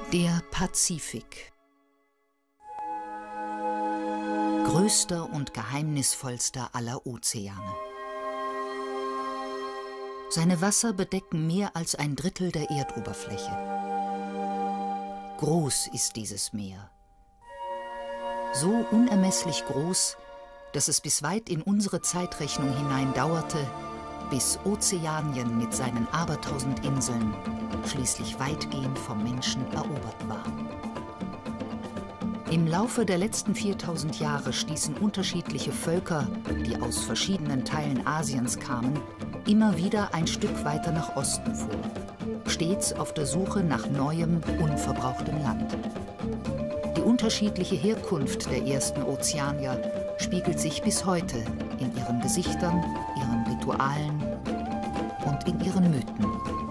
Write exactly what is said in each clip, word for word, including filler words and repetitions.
Der Pazifik. Größter und geheimnisvollster aller Ozeane. Seine Wasser bedecken mehr als ein Drittel der Erdoberfläche. Groß ist dieses Meer. So unermesslich groß, dass es bis weit in unsere Zeitrechnung hinein dauerte, bis Ozeanien mit seinen abertausend Inseln schließlich weitgehend vom Menschen erobert war. Im Laufe der letzten viertausend Jahre stießen unterschiedliche Völker, die aus verschiedenen Teilen Asiens kamen, immer wieder ein Stück weiter nach Osten vor, stets auf der Suche nach neuem, unverbrauchtem Land. Die unterschiedliche Herkunft der ersten Ozeanier spiegelt sich bis heute in ihren Gesichtern, ihren Ritualen und in ihren Mythen.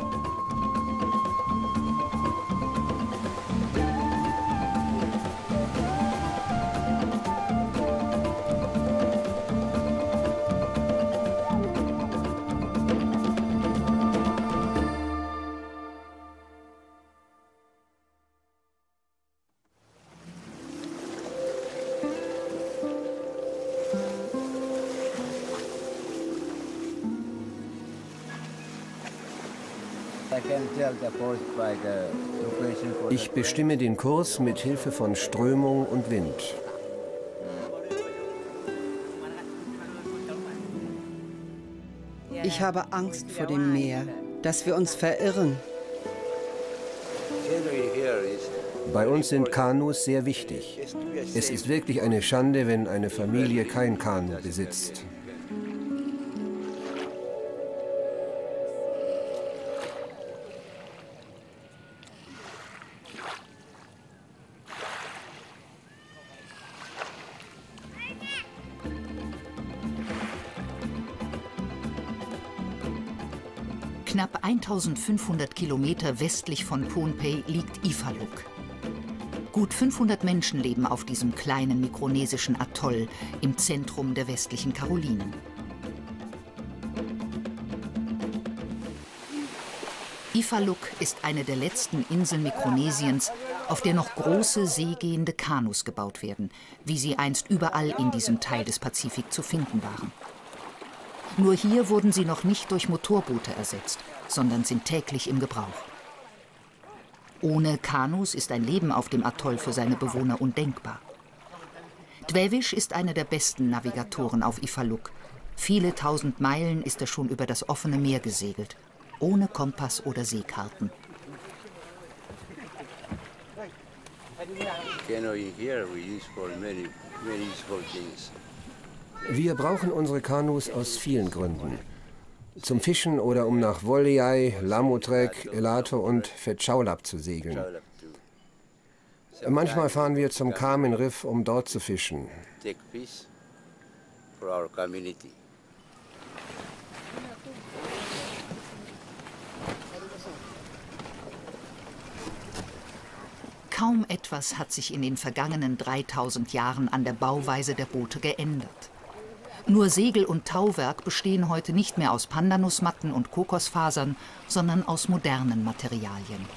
Ich bestimme den Kurs mit Hilfe von Strömung und Wind. Ich habe Angst vor dem Meer, dass wir uns verirren. Bei uns sind Kanus sehr wichtig. Es ist wirklich eine Schande, wenn eine Familie kein Kanu besitzt. Knapp eintausendfünfhundert Kilometer westlich von Pohnpei liegt Ifaluk. Gut fünfhundert Menschen leben auf diesem kleinen mikronesischen Atoll im Zentrum der westlichen Karolinen. Ifaluk ist eine der letzten Inseln Mikronesiens, auf der noch große seegehende Kanus gebaut werden, wie sie einst überall in diesem Teil des Pazifik zu finden waren. Nur hier wurden sie noch nicht durch Motorboote ersetzt, sondern sind täglich im Gebrauch. Ohne Kanus ist ein Leben auf dem Atoll für seine Bewohner undenkbar. Tvevish ist einer der besten Navigatoren auf Ifaluk. Viele tausend Meilen ist er schon über das offene Meer gesegelt, ohne Kompass oder Seekarten. Wir brauchen unsere Kanus aus vielen Gründen. Zum Fischen oder um nach Woleai, Lamotrek, Elato und Fetchaulap zu segeln. Manchmal fahren wir zum Carmen Riff, um dort zu fischen. Kaum etwas hat sich in den vergangenen dreitausend Jahren an der Bauweise der Boote geändert. Nur Segel und Tauwerk bestehen heute nicht mehr aus Pandanusmatten und Kokosfasern, sondern aus modernen Materialien.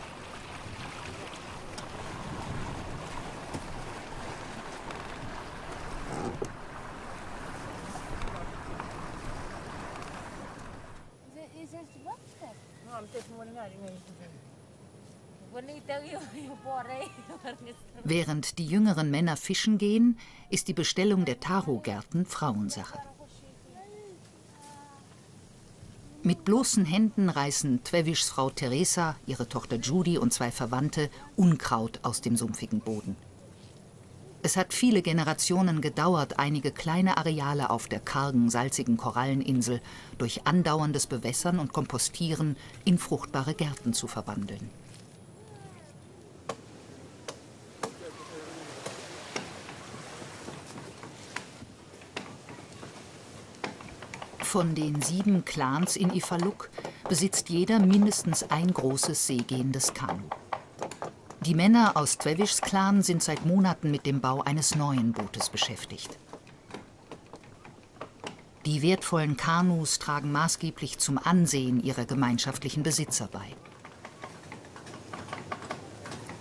Während die jüngeren Männer fischen gehen, ist die Bestellung der Taro-Gärten Frauensache. Mit bloßen Händen reißen Tvevishs Frau Teresa, ihre Tochter Judy und zwei Verwandte Unkraut aus dem sumpfigen Boden. Es hat viele Generationen gedauert, einige kleine Areale auf der kargen, salzigen Koralleninsel durch andauerndes Bewässern und Kompostieren in fruchtbare Gärten zu verwandeln. Von den sieben Clans in Ifaluk besitzt jeder mindestens ein großes seegehendes Kanu. Die Männer aus Tvevishs Clan sind seit Monaten mit dem Bau eines neuen Bootes beschäftigt. Die wertvollen Kanus tragen maßgeblich zum Ansehen ihrer gemeinschaftlichen Besitzer bei.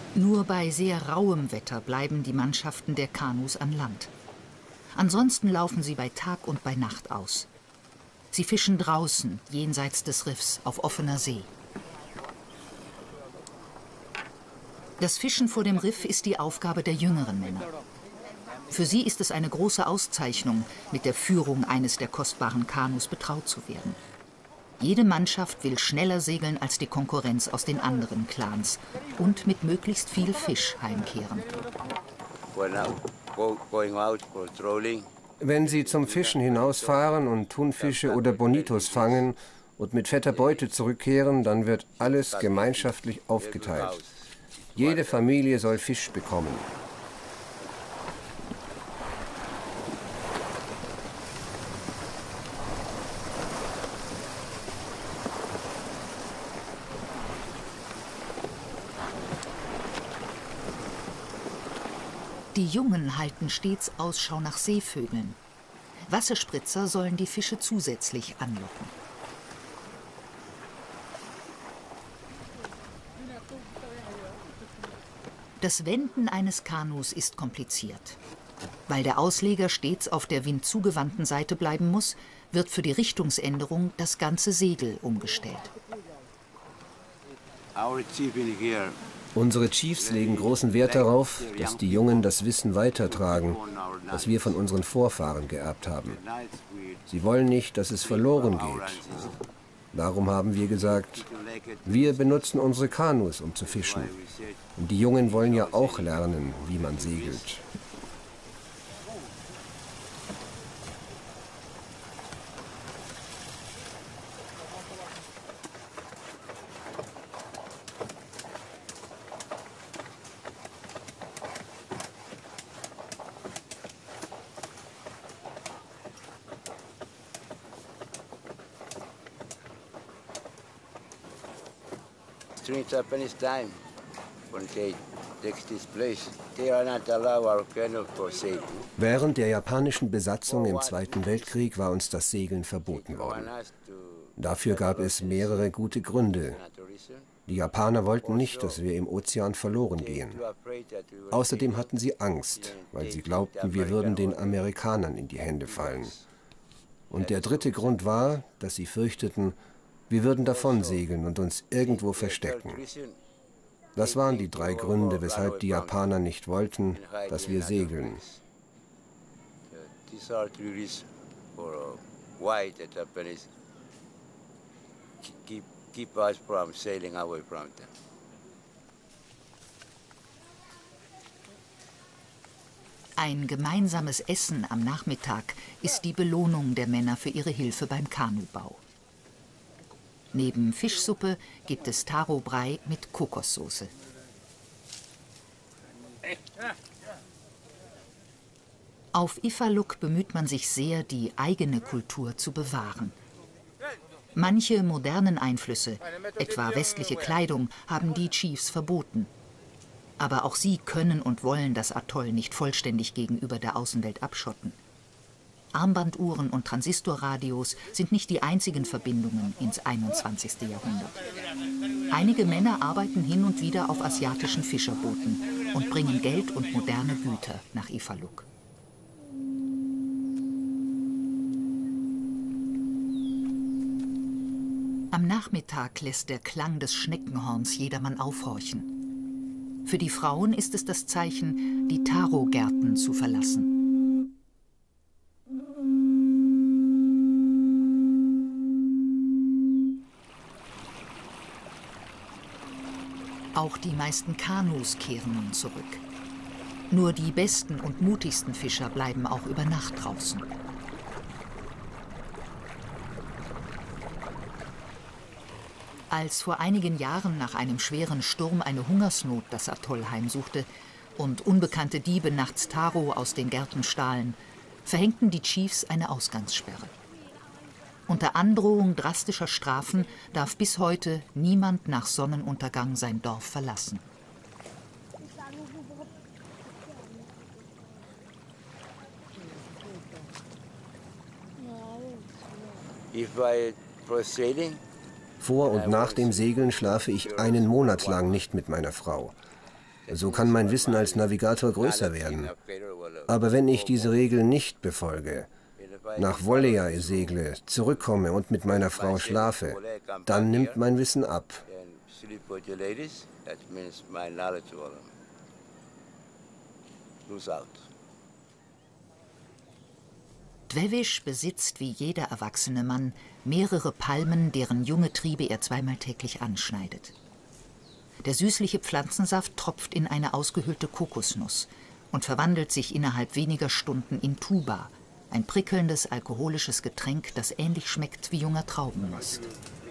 Nur bei sehr rauem Wetter bleiben die Mannschaften der Kanus an Land. Ansonsten laufen sie bei Tag und bei Nacht aus. Sie fischen draußen, jenseits des Riffs, auf offener See. Das Fischen vor dem Riff ist die Aufgabe der jüngeren Männer. Für sie ist es eine große Auszeichnung, mit der Führung eines der kostbaren Kanus betraut zu werden. Jede Mannschaft will schneller segeln als die Konkurrenz aus den anderen Clans und mit möglichst viel Fisch heimkehren. Wenn sie zum Fischen hinausfahren und Thunfische oder Bonitos fangen und mit fetter Beute zurückkehren, dann wird alles gemeinschaftlich aufgeteilt. Jede Familie soll Fisch bekommen. Die Jungen halten stets Ausschau nach Seevögeln. Wasserspritzer sollen die Fische zusätzlich anlocken. Das Wenden eines Kanus ist kompliziert. Weil der Ausleger stets auf der windzugewandten Seite bleiben muss, wird für die Richtungsänderung das ganze Segel umgestellt. Unsere Chiefs legen großen Wert darauf, dass die Jungen das Wissen weitertragen, das wir von unseren Vorfahren geerbt haben. Sie wollen nicht, dass es verloren geht. Darum haben wir gesagt, wir benutzen unsere Kanus, um zu fischen. Und die Jungen wollen ja auch lernen, wie man segelt. Japanese time when they take this place. They are not allowed our canoe for sailing. Während der japanischen Besatzung im Zweiten Weltkrieg war uns das Segeln verboten worden. Dafür gab es mehrere gute Gründe. Die Japaner wollten nicht, dass wir im Ozean verloren gehen. Außerdem hatten sie Angst, weil sie glaubten, wir würden den Amerikanern in die Hände fallen. Und der dritte Grund war, dass sie fürchteten, wir würden davon segeln und uns irgendwo verstecken. Das waren die drei Gründe, weshalb die Japaner nicht wollten, dass wir segeln. Ein gemeinsames Essen am Nachmittag ist die Belohnung der Männer für ihre Hilfe beim Kanubau. Neben Fischsuppe gibt es Taro-Brei mit Kokossoße. Auf Ifaluk bemüht man sich sehr, die eigene Kultur zu bewahren. Manche modernen Einflüsse, etwa westliche Kleidung, haben die Chiefs verboten. Aber auch sie können und wollen das Atoll nicht vollständig gegenüber der Außenwelt abschotten. Armbanduhren und Transistorradios sind nicht die einzigen Verbindungen ins einundzwanzigste Jahrhundert. Einige Männer arbeiten hin und wieder auf asiatischen Fischerbooten und bringen Geld und moderne Güter nach Ifaluk. Am Nachmittag lässt der Klang des Schneckenhorns jedermann aufhorchen. Für die Frauen ist es das Zeichen, die Taro-Gärten zu verlassen. Auch die meisten Kanus kehren nun zurück. Nur die besten und mutigsten Fischer bleiben auch über Nacht draußen. Als vor einigen Jahren nach einem schweren Sturm eine Hungersnot das Atoll heimsuchte und unbekannte Diebe nachts Taro aus den Gärten stahlen, verhängten die Chiefs eine Ausgangssperre. Unter Androhung drastischer Strafen darf bis heute niemand nach Sonnenuntergang sein Dorf verlassen. Vor und nach dem Segeln schlafe ich einen Monat lang nicht mit meiner Frau. So kann mein Wissen als Navigator größer werden. Aber wenn ich diese Regeln nicht befolge, nach Woleai segle, zurückkomme und mit meiner Frau schlafe, dann nimmt mein Wissen ab. Dwevich besitzt wie jeder erwachsene Mann mehrere Palmen, deren junge Triebe er zweimal täglich anschneidet. Der süßliche Pflanzensaft tropft in eine ausgehöhlte Kokosnuss und verwandelt sich innerhalb weniger Stunden in Tuba, ein prickelndes alkoholisches Getränk, das ähnlich schmeckt wie junger Traubenmost.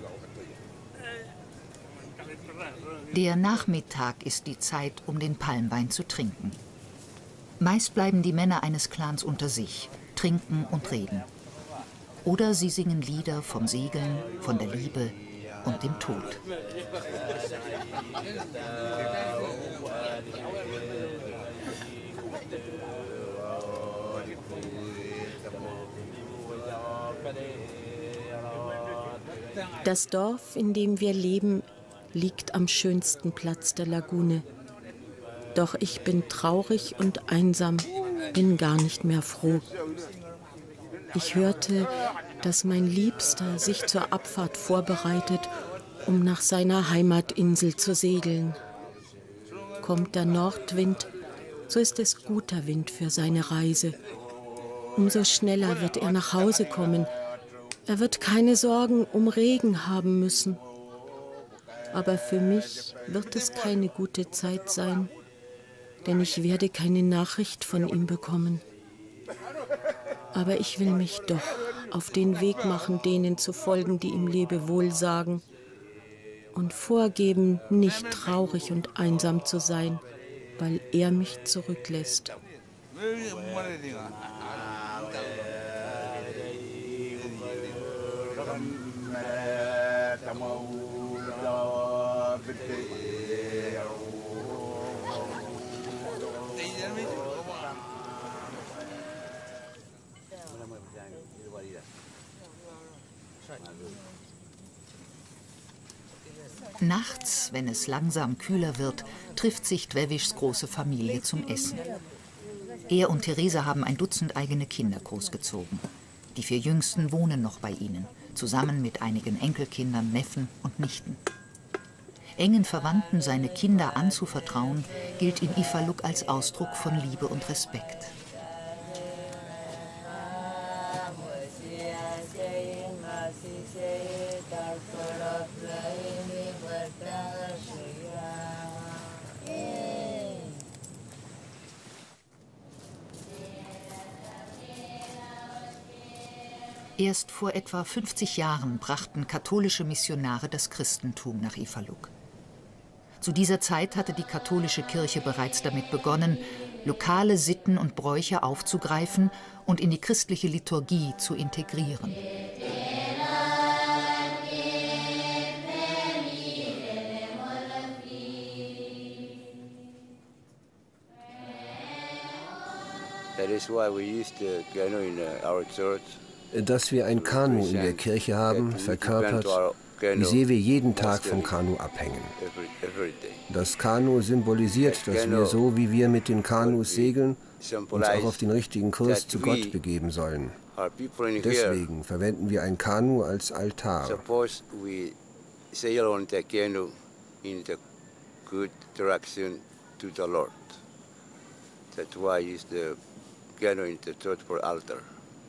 Der Nachmittag ist die Zeit, um den Palmwein zu trinken. Meist bleiben die Männer eines Clans unter sich, trinken und reden. Oder sie singen Lieder vom Segeln, von der Liebe und dem Tod. Das Dorf, in dem wir leben, liegt am schönsten Platz der Lagune. Doch ich bin traurig und einsam, bin gar nicht mehr froh. Ich hörte, dass mein Liebster sich zur Abfahrt vorbereitet, um nach seiner Heimatinsel zu segeln. Kommt der Nordwind, so ist es guter Wind für seine Reise. Umso schneller wird er nach Hause kommen. Er wird keine Sorgen um Regen haben müssen. Aber für mich wird es keine gute Zeit sein, denn ich werde keine Nachricht von ihm bekommen. Aber ich will mich doch auf den Weg machen, denen zu folgen, die ihm Lebewohl sagen, und vorgeben, nicht traurig und einsam zu sein, weil er mich zurücklässt. Nachts, wenn es langsam kühler wird, trifft sich Dwevichs große Familie zum Essen. Er und Theresa haben ein Dutzend eigene Kinder großgezogen. Die vier Jüngsten wohnen noch bei ihnen, zusammen mit einigen Enkelkindern, Neffen und Nichten. Engen Verwandten seine Kinder anzuvertrauen, gilt in Ifaluk als Ausdruck von Liebe und Respekt. Erst vor etwa fünfzig Jahren brachten katholische Missionare das Christentum nach Ifaluk. Zu dieser Zeit hatte die katholische Kirche bereits damit begonnen, lokale Sitten und Bräuche aufzugreifen und in die christliche Liturgie zu integrieren. That is why we used the canoe in our church. Dass wir ein Kanu in der Kirche haben, verkörpert, wie sehr wir jeden Tag vom Kanu abhängen. Das Kanu symbolisiert, dass wir so, wie wir mit den Kanus segeln, uns auch auf den richtigen Kurs zu Gott begeben sollen. Deswegen verwenden wir ein Kanu als Altar. That's why I use the canoe in the church for altar.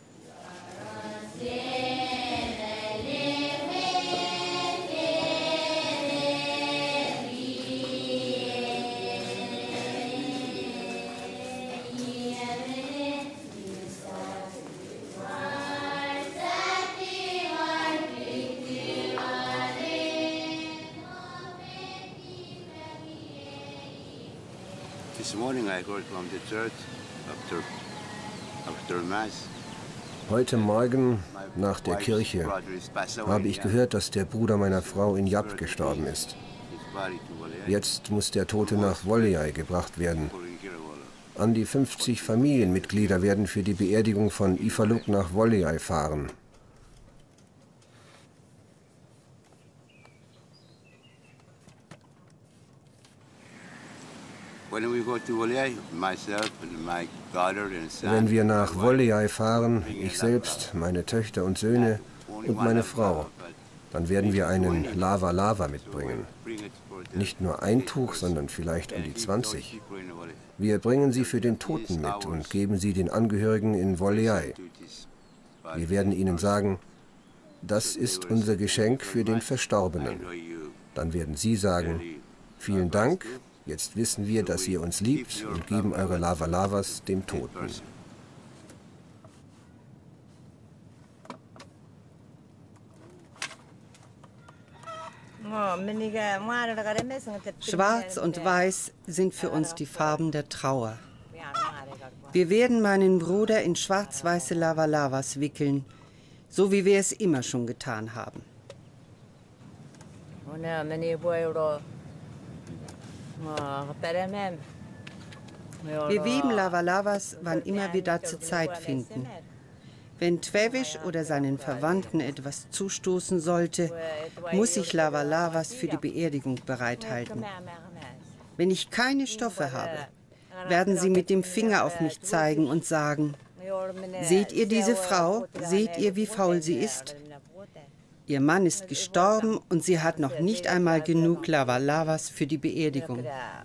This morning I got from the church after after mass. Heute Morgen, nach der Kirche, habe ich gehört, dass der Bruder meiner Frau in Yap gestorben ist. Jetzt muss der Tote nach Woleai gebracht werden. An die fünfzig Familienmitglieder werden für die Beerdigung von Ifaluk nach Woleai fahren. Wenn wir nach Woleai fahren, ich selbst, meine Töchter und Söhne und meine Frau, dann werden wir einen Lava-Lava mitbringen. Nicht nur ein Tuch, sondern vielleicht um die zwanzig. Wir bringen sie für den Toten mit und geben sie den Angehörigen in Woleai. Wir werden ihnen sagen, das ist unser Geschenk für den Verstorbenen. Dann werden sie sagen, vielen Dank, jetzt wissen wir, dass ihr uns liebt und geben eure Lava-Lavas dem Toten. Schwarz und Weiß sind für uns die Farben der Trauer. Wir werden meinen Bruder in schwarz-weiße Lava-Lavas wickeln, so wie wir es immer schon getan haben. Wir weben Lava-Lavas, wann immer wir dazu Zeit finden. Wenn Tvevish oder seinen Verwandten etwas zustoßen sollte, muss ich Lava-Lavas für die Beerdigung bereithalten. Wenn ich keine Stoffe habe, werden sie mit dem Finger auf mich zeigen und sagen, seht ihr diese Frau? Seht ihr, wie faul sie ist? Ihr Mann ist gestorben und sie hat noch nicht einmal genug Lava-Lavas für die Beerdigung.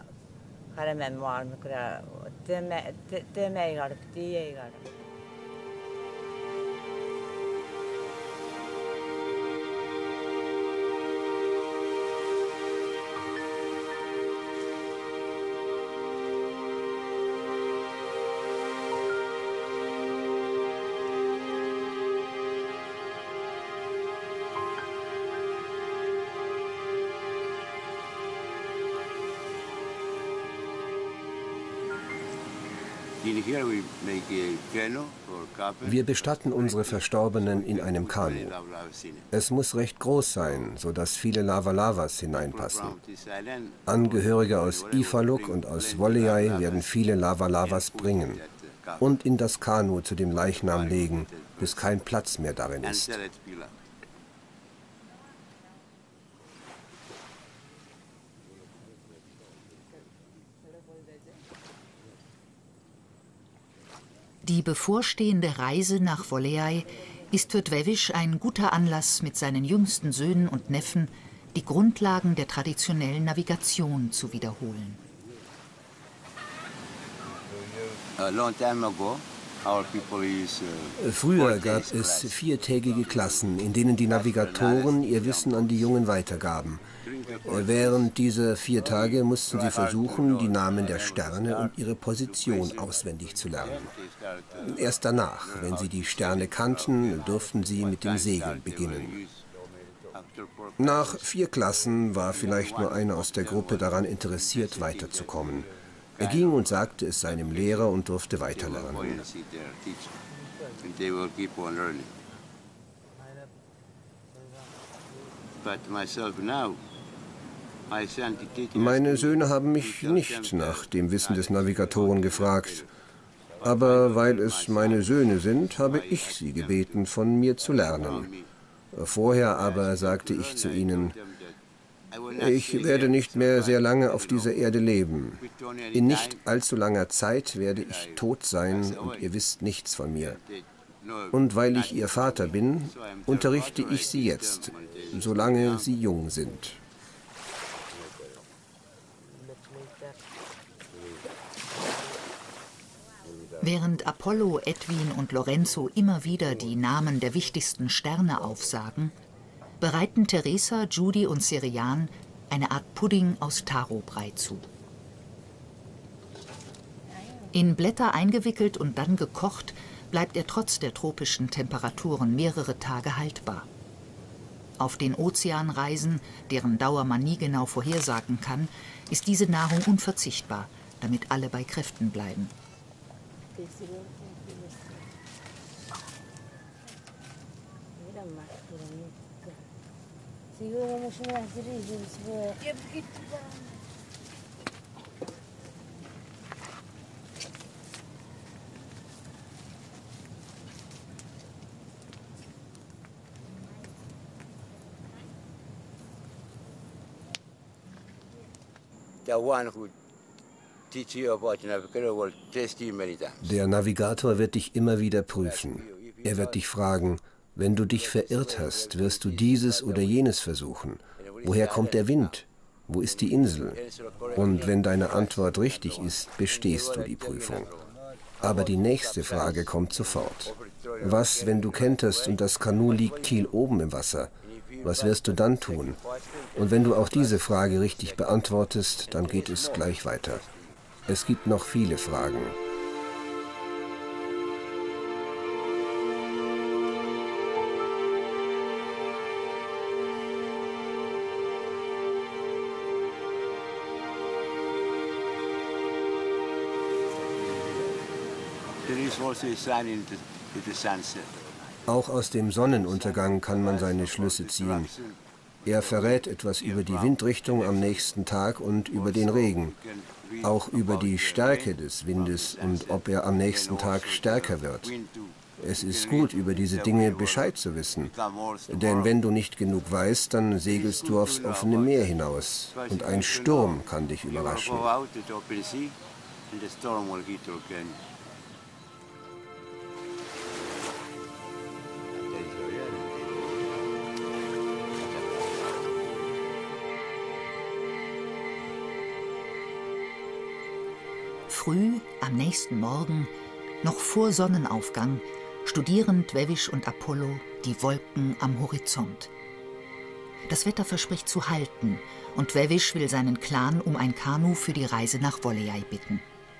Wir bestatten unsere Verstorbenen in einem Kanu. Es muss recht groß sein, sodass viele Lava-Lavas hineinpassen. Angehörige aus Ifaluk und aus Woleai werden viele Lava-Lavas bringen und in das Kanu zu dem Leichnam legen, bis kein Platz mehr darin ist. Die bevorstehende Reise nach Woleai ist für Tvevish ein guter Anlass, mit seinen jüngsten Söhnen und Neffen die Grundlagen der traditionellen Navigation zu wiederholen. Früher gab es viertägige Klassen, in denen die Navigatoren ihr Wissen an die Jungen weitergaben. Während dieser vier Tage mussten sie versuchen, die Namen der Sterne und ihre Position auswendig zu lernen. Erst danach, wenn sie die Sterne kannten, durften sie mit dem Segeln beginnen. Nach vier Klassen war vielleicht nur einer aus der Gruppe daran interessiert, weiterzukommen. Er ging und sagte es seinem Lehrer und durfte weiterlernen. Meine Söhne haben mich nicht nach dem Wissen des Navigatoren gefragt, aber weil es meine Söhne sind, habe ich sie gebeten, von mir zu lernen. Vorher aber sagte ich zu ihnen, ich werde nicht mehr sehr lange auf dieser Erde leben. In nicht allzu langer Zeit werde ich tot sein und ihr wisst nichts von mir. Und weil ich ihr Vater bin, unterrichte ich sie jetzt, solange sie jung sind. Während Apollo, Edwin und Lorenzo immer wieder die Namen der wichtigsten Sterne aufsagen, bereiten Teresa, Judy und Serian eine Art Pudding aus Tarobrei zu. In Blätter eingewickelt und dann gekocht, bleibt er trotz der tropischen Temperaturen mehrere Tage haltbar. Auf den Ozeanreisen, deren Dauer man nie genau vorhersagen kann, ist diese Nahrung unverzichtbar, damit alle bei Kräften bleiben. The one who Der Navigator wird dich immer wieder prüfen. Er wird dich fragen, wenn du dich verirrt hast, wirst du dieses oder jenes versuchen. Woher kommt der Wind? Wo ist die Insel? Und wenn deine Antwort richtig ist, bestehst du die Prüfung. Aber die nächste Frage kommt sofort. Was, wenn du kenterst und das Kanu liegt kieloben im Wasser? Was wirst du dann tun? Und wenn du auch diese Frage richtig beantwortest, dann geht es gleich weiter. Es gibt noch viele Fragen. Auch aus dem Sonnenuntergang kann man seine Schlüsse ziehen. Er verrät etwas über die Windrichtung am nächsten Tag und über den Regen. Auch über die Stärke des Windes und ob er am nächsten Tag stärker wird. Es ist gut, über diese Dinge Bescheid zu wissen. Denn wenn du nicht genug weißt, dann segelst du aufs offene Meer hinaus. Und ein Sturm kann dich überraschen. Früh, am nächsten Morgen, noch vor Sonnenaufgang, studieren Dwevich und Apollo die Wolken am Horizont. Das Wetter verspricht zu halten und Dwevich will seinen Clan um ein Kanu für die Reise nach Wolleyai bitten.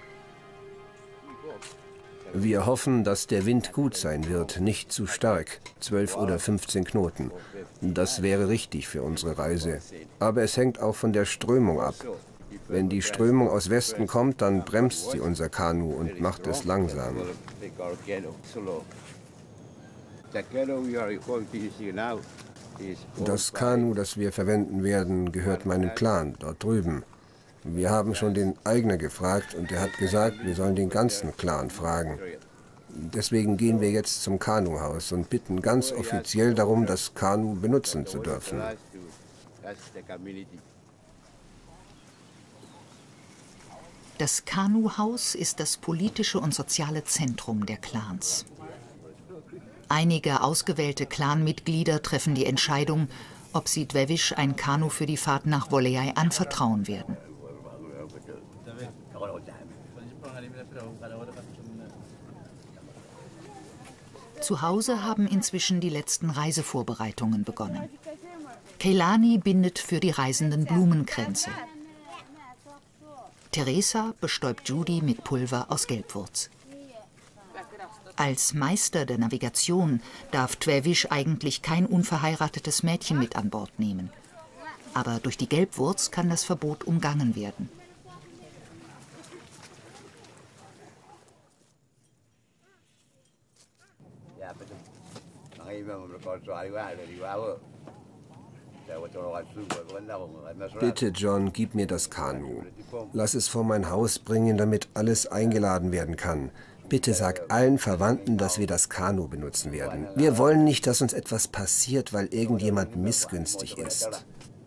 Wir hoffen, dass der Wind gut sein wird, nicht zu stark, zwölf oder fünfzehn Knoten. Das wäre richtig für unsere Reise. Aber es hängt auch von der Strömung ab. Wenn die Strömung aus Westen kommt, dann bremst sie unser Kanu und macht es langsam. Das Kanu, das wir verwenden werden, gehört meinem Clan dort drüben. Wir haben schon den Eigner gefragt und er hat gesagt, wir sollen den ganzen Clan fragen. Deswegen gehen wir jetzt zum Kanuhaus und bitten ganz offiziell darum, das Kanu benutzen zu dürfen. Das Kanuhaus ist das politische und soziale Zentrum der Clans. Einige ausgewählte Clanmitglieder treffen die Entscheidung, ob sie Dwevich ein Kanu für die Fahrt nach Wolleyai anvertrauen werden. Zu Hause haben inzwischen die letzten Reisevorbereitungen begonnen. Keilani bindet für die Reisenden Blumenkränze. Teresa bestäubt Judy mit Pulver aus Gelbwurz. Als Meister der Navigation darf Dwevich eigentlich kein unverheiratetes Mädchen mit an Bord nehmen. Aber durch die Gelbwurz kann das Verbot umgangen werden. Bitte, John, gib mir das Kanu. Lass es vor mein Haus bringen, damit alles eingeladen werden kann. Bitte sag allen Verwandten, dass wir das Kanu benutzen werden. Wir wollen nicht, dass uns etwas passiert, weil irgendjemand missgünstig ist.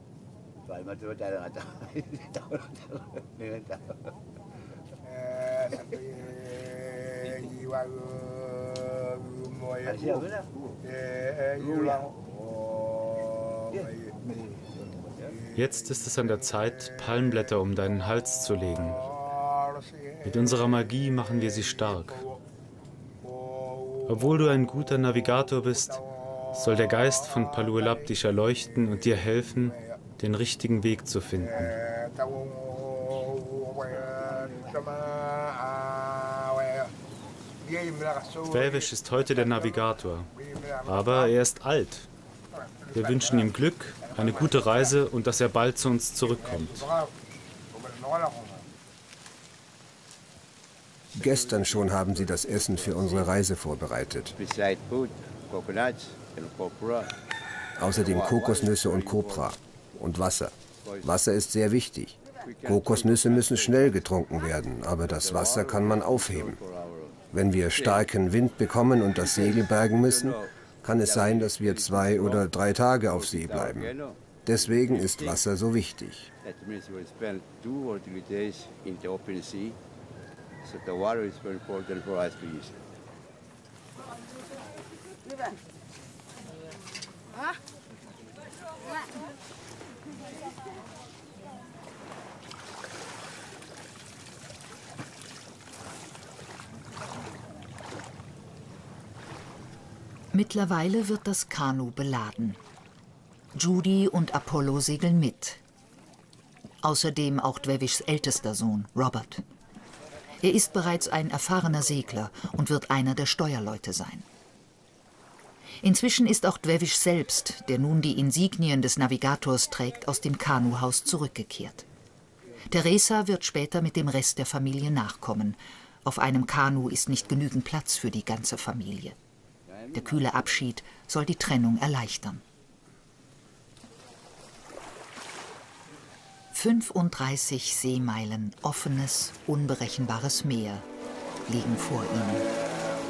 Jetzt ist es an der Zeit, Palmblätter um deinen Hals zu legen. Mit unserer Magie machen wir sie stark. Obwohl du ein guter Navigator bist, soll der Geist von Paluelap dich erleuchten und dir helfen, den richtigen Weg zu finden. Dwevich ist heute der Navigator, aber er ist alt. Wir wünschen ihm Glück, eine gute Reise und dass er bald zu uns zurückkommt. Gestern schon haben sie das Essen für unsere Reise vorbereitet. Außerdem Kokosnüsse und Kopra und Wasser. Wasser ist sehr wichtig. Kokosnüsse müssen schnell getrunken werden, aber das Wasser kann man aufheben. Wenn wir starken Wind bekommen und das Segel bergen müssen, kann es sein, dass wir zwei oder drei Tage auf See bleiben. Deswegen ist Wasser so wichtig. Mittlerweile wird das Kanu beladen. Judy und Apollo segeln mit. Außerdem auch Dwevishs ältester Sohn, Robert. Er ist bereits ein erfahrener Segler und wird einer der Steuerleute sein. Inzwischen ist auch Dwevish selbst, der nun die Insignien des Navigators trägt, aus dem Kanuhaus zurückgekehrt. Teresa wird später mit dem Rest der Familie nachkommen. Auf einem Kanu ist nicht genügend Platz für die ganze Familie. Der kühle Abschied soll die Trennung erleichtern. fünfunddreißig Seemeilen offenes, unberechenbares Meer liegen vor ihnen.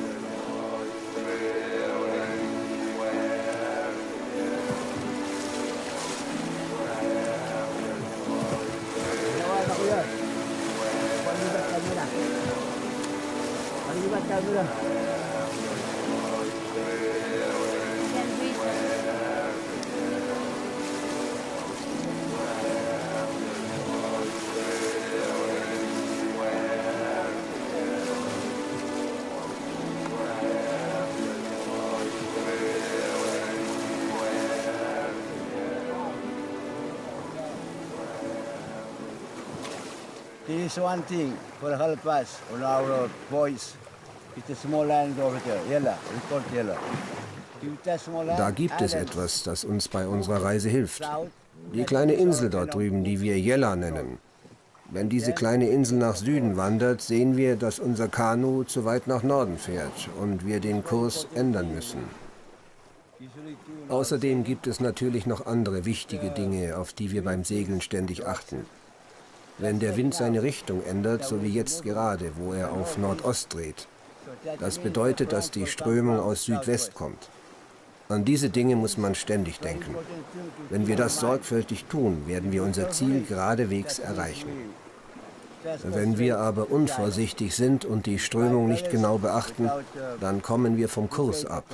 This is one thing for help us on our boys. It's a small land over there, yellow, report yellow. Da gibt es etwas, das uns bei unserer Reise hilft. Die kleine Insel dort drüben, die wir Jella nennen. Wenn diese kleine Insel nach Süden wandert, sehen wir, dass unser Kanu zu weit nach Norden fährt und wir den Kurs ändern müssen. Außerdem gibt es natürlich noch andere wichtige Dinge, auf die wir beim Segeln ständig achten. Wenn der Wind seine Richtung ändert, so wie jetzt gerade, wo er auf Nordost dreht, das bedeutet, dass die Strömung aus Südwest kommt. An diese Dinge muss man ständig denken. Wenn wir das sorgfältig tun, werden wir unser Ziel geradewegs erreichen. Wenn wir aber unvorsichtig sind und die Strömung nicht genau beachten, dann kommen wir vom Kurs ab.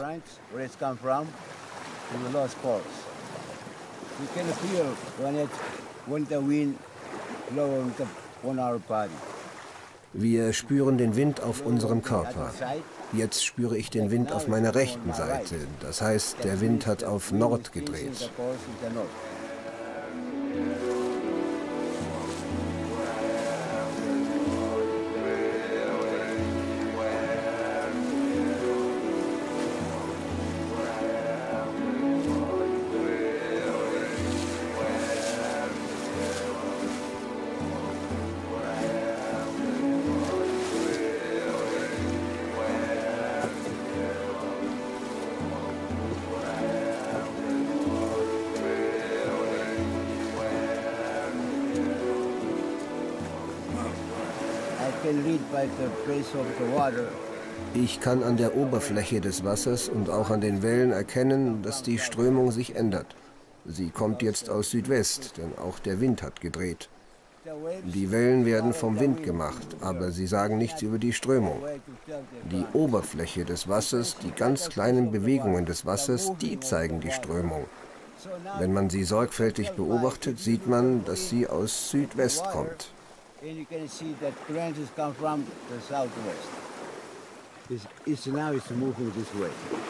Wir spüren den Wind auf unserem Körper. Jetzt spüre ich den Wind auf meiner rechten Seite. Das heißt, der Wind hat auf Nord gedreht. Ich kann an der Oberfläche des Wassers und auch an den Wellen erkennen, dass die Strömung sich ändert. Sie kommt jetzt aus Südwest, denn auch der Wind hat gedreht. Die Wellen werden vom Wind gemacht, aber sie sagen nichts über die Strömung. Die Oberfläche des Wassers, die ganz kleinen Bewegungen des Wassers, die zeigen die Strömung. Wenn man sie sorgfältig beobachtet, sieht man, dass sie aus Südwest kommt. And you can see that current has come from the southwest. It's, it's now it's moving this way.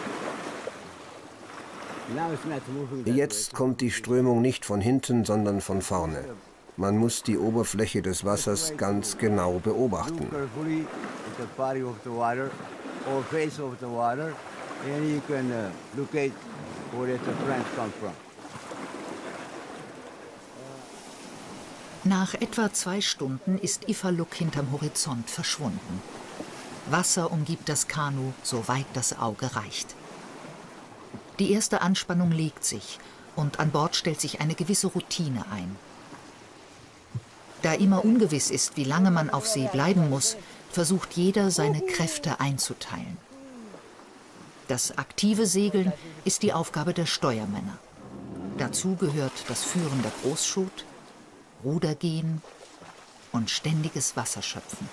Now it's not moving that Jetzt kommt die Strömung nicht von hinten, sondern von vorne. Man muss die Oberfläche des Wassers ganz genau beobachten. Nach etwa zwei Stunden ist Ifaluk hinterm Horizont verschwunden. Wasser umgibt das Kanu, soweit das Auge reicht. Die erste Anspannung legt sich und an Bord stellt sich eine gewisse Routine ein. Da immer ungewiss ist, wie lange man auf See bleiben muss, versucht jeder, seine Kräfte einzuteilen. Das aktive Segeln ist die Aufgabe der Steuermänner. Dazu gehört das Führen der Großschut, Rudergehen und ständiges Wasserschöpfen.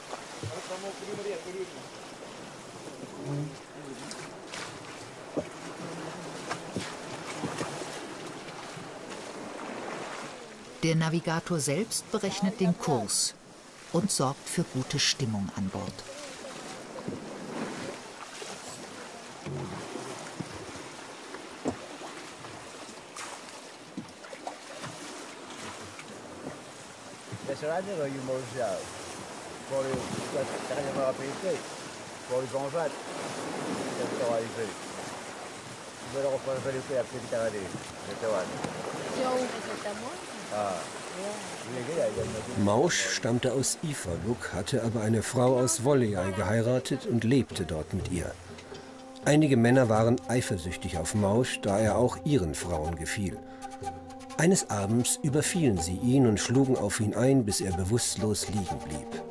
Der Navigator selbst berechnet den Kurs und sorgt für gute Stimmung an Bord. Mausch stammte aus Ifaluk, hatte aber eine Frau aus Wollejai geheiratet und lebte dort mit ihr. Einige Männer waren eifersüchtig auf Mausch, da er auch ihren Frauen gefiel. Eines Abends überfielen sie ihn und schlugen auf ihn ein, bis er bewusstlos liegen blieb.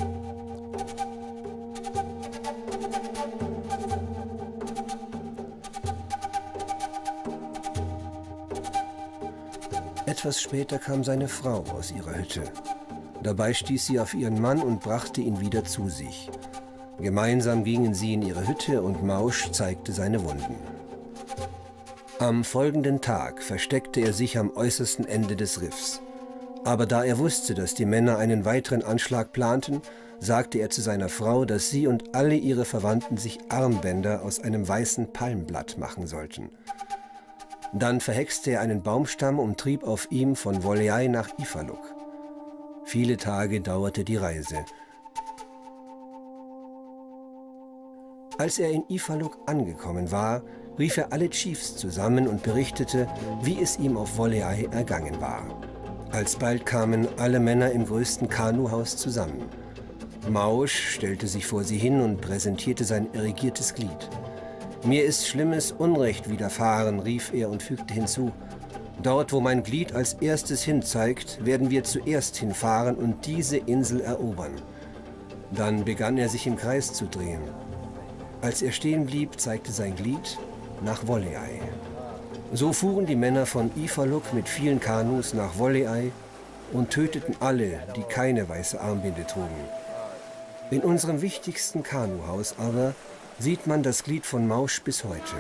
Etwas später kam seine Frau aus ihrer Hütte. Dabei stieß sie auf ihren Mann und brachte ihn wieder zu sich. Gemeinsam gingen sie in ihre Hütte und Mausch zeigte seine Wunden. Am folgenden Tag versteckte er sich am äußersten Ende des Riffs. Aber da er wusste, dass die Männer einen weiteren Anschlag planten, sagte er zu seiner Frau, dass sie und alle ihre Verwandten sich Armbänder aus einem weißen Palmblatt machen sollten. Dann verhexte er einen Baumstamm und trieb auf ihm von Wollejai nach Ifaluk. Viele Tage dauerte die Reise. Als er in Ifaluk angekommen war, rief er alle Chiefs zusammen und berichtete, wie es ihm auf Wollejai ergangen war. Alsbald kamen alle Männer im größten Kanuhaus zusammen. Mausch stellte sich vor sie hin und präsentierte sein irrigiertes Glied. »Mir ist schlimmes Unrecht widerfahren«, rief er und fügte hinzu. »Dort, wo mein Glied als erstes hinzeigt, werden wir zuerst hinfahren und diese Insel erobern.« Dann begann er sich im Kreis zu drehen. Als er stehen blieb, zeigte sein Glied nach Wollejai. So fuhren die Männer von Ifaluk mit vielen Kanus nach Wollejai und töteten alle, die keine weiße Armbinde trugen. In unserem wichtigsten Kanuhaus aber sieht man das Glied von Mausch bis heute.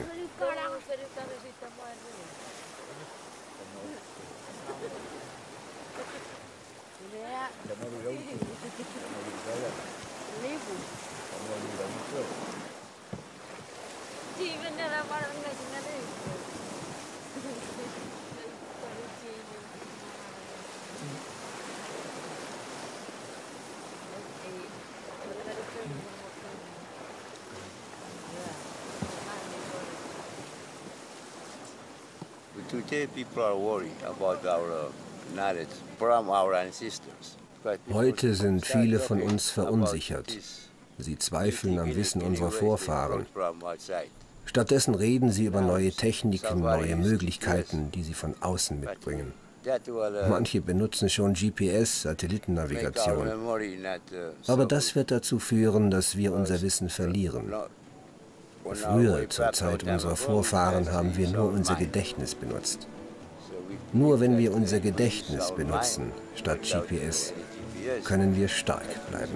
Today people are worried about our knowledge from our ancestors. Heute sind viele von uns verunsichert. Sie zweifeln am Wissen unserer Vorfahren. Stattdessen reden sie über neue Techniken, neue Möglichkeiten, die sie von außen mitbringen. Manche benutzen schon G P S, Satellitennavigation. Aber das wird dazu führen, dass wir unser Wissen verlieren. Früher, zur Zeit unserer Vorfahren, haben wir nur unser Gedächtnis benutzt. Nur wenn wir unser Gedächtnis benutzen, statt G P S, können wir stark bleiben.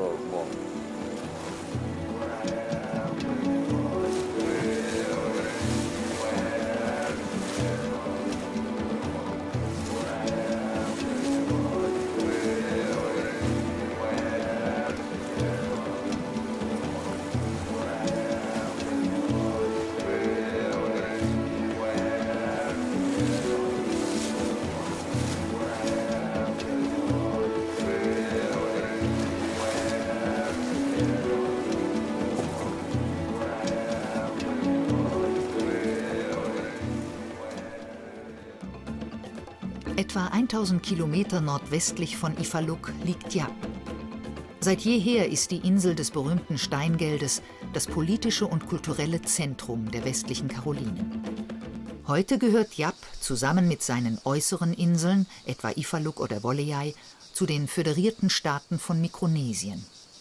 Etwa tausend Kilometer nordwestlich von Ifaluk liegt Yap. Seit jeher ist die Insel des berühmten Steingeldes das politische und kulturelle Zentrum der westlichen Karolinen. Heute gehört Yap zusammen mit seinen äußeren Inseln, etwa Ifaluk oder Wollejai, zu den föderierten Staaten von Mikronesien.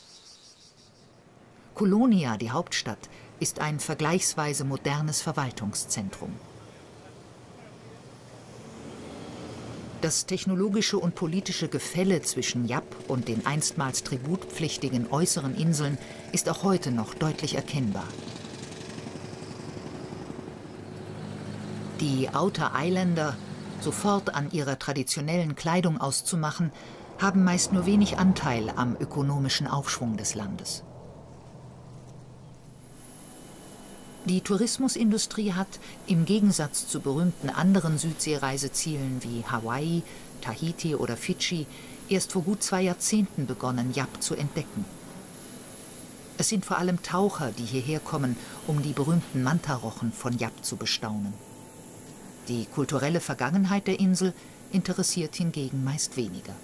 Kolonia, die Hauptstadt, ist ein vergleichsweise modernes Verwaltungszentrum. Das technologische und politische Gefälle zwischen Yap und den einstmals tributpflichtigen äußeren Inseln ist auch heute noch deutlich erkennbar. Die Outer Islander, sofort an ihrer traditionellen Kleidung auszumachen, haben meist nur wenig Anteil am ökonomischen Aufschwung des Landes. Die Tourismusindustrie hat, im Gegensatz zu berühmten anderen Südseereisezielen wie Hawaii, Tahiti oder Fidschi, erst vor gut zwei Jahrzehnten begonnen, Yap zu entdecken. Es sind vor allem Taucher, die hierher kommen, um die berühmten Mantarochen von Yap zu bestaunen. Die kulturelle Vergangenheit der Insel interessiert hingegen meist weniger.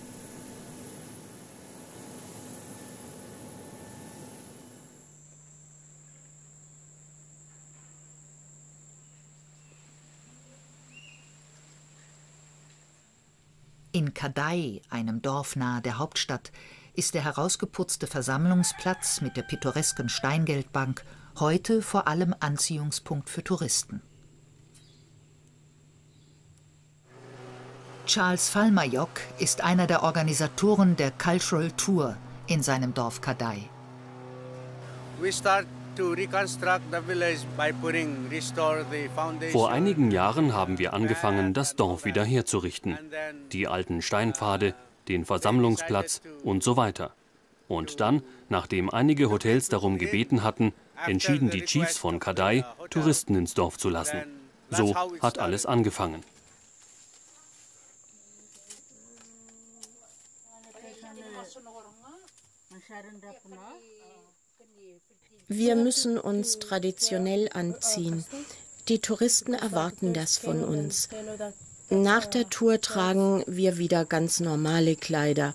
In Kadai, einem Dorf nahe der Hauptstadt, ist der herausgeputzte Versammlungsplatz mit der pittoresken Steingeldbank heute vor allem Anziehungspunkt für Touristen. Charles Falmayok ist einer der Organisatoren der Cultural Tour in seinem Dorf Kadai. Vor einigen Jahren haben wir angefangen, das Dorf wieder herzurichten. Die alten Steinpfade, den Versammlungsplatz und so weiter. Und dann, nachdem einige Hotels darum gebeten hatten, entschieden die Chiefs von Kadai, Touristen ins Dorf zu lassen. So hat alles angefangen. Wir müssen uns traditionell anziehen. Die Touristen erwarten das von uns. Nach der Tour tragen wir wieder ganz normale Kleider.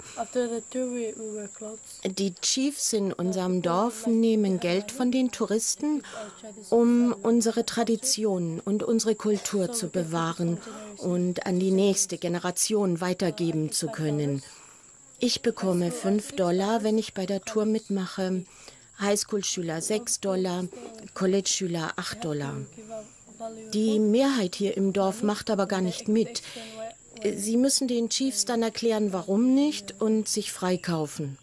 Die Chiefs in unserem Dorf nehmen Geld von den Touristen, um unsere Traditionen und unsere Kultur zu bewahren und an die nächste Generation weitergeben zu können. Ich bekomme fünf Dollar, wenn ich bei der Tour mitmache. Highschool-Schüler sechs Dollar, College-Schüler acht Dollar. Die Mehrheit hier im Dorf macht aber gar nicht mit. Sie müssen den Chiefs dann erklären, warum nicht, und sich freikaufen.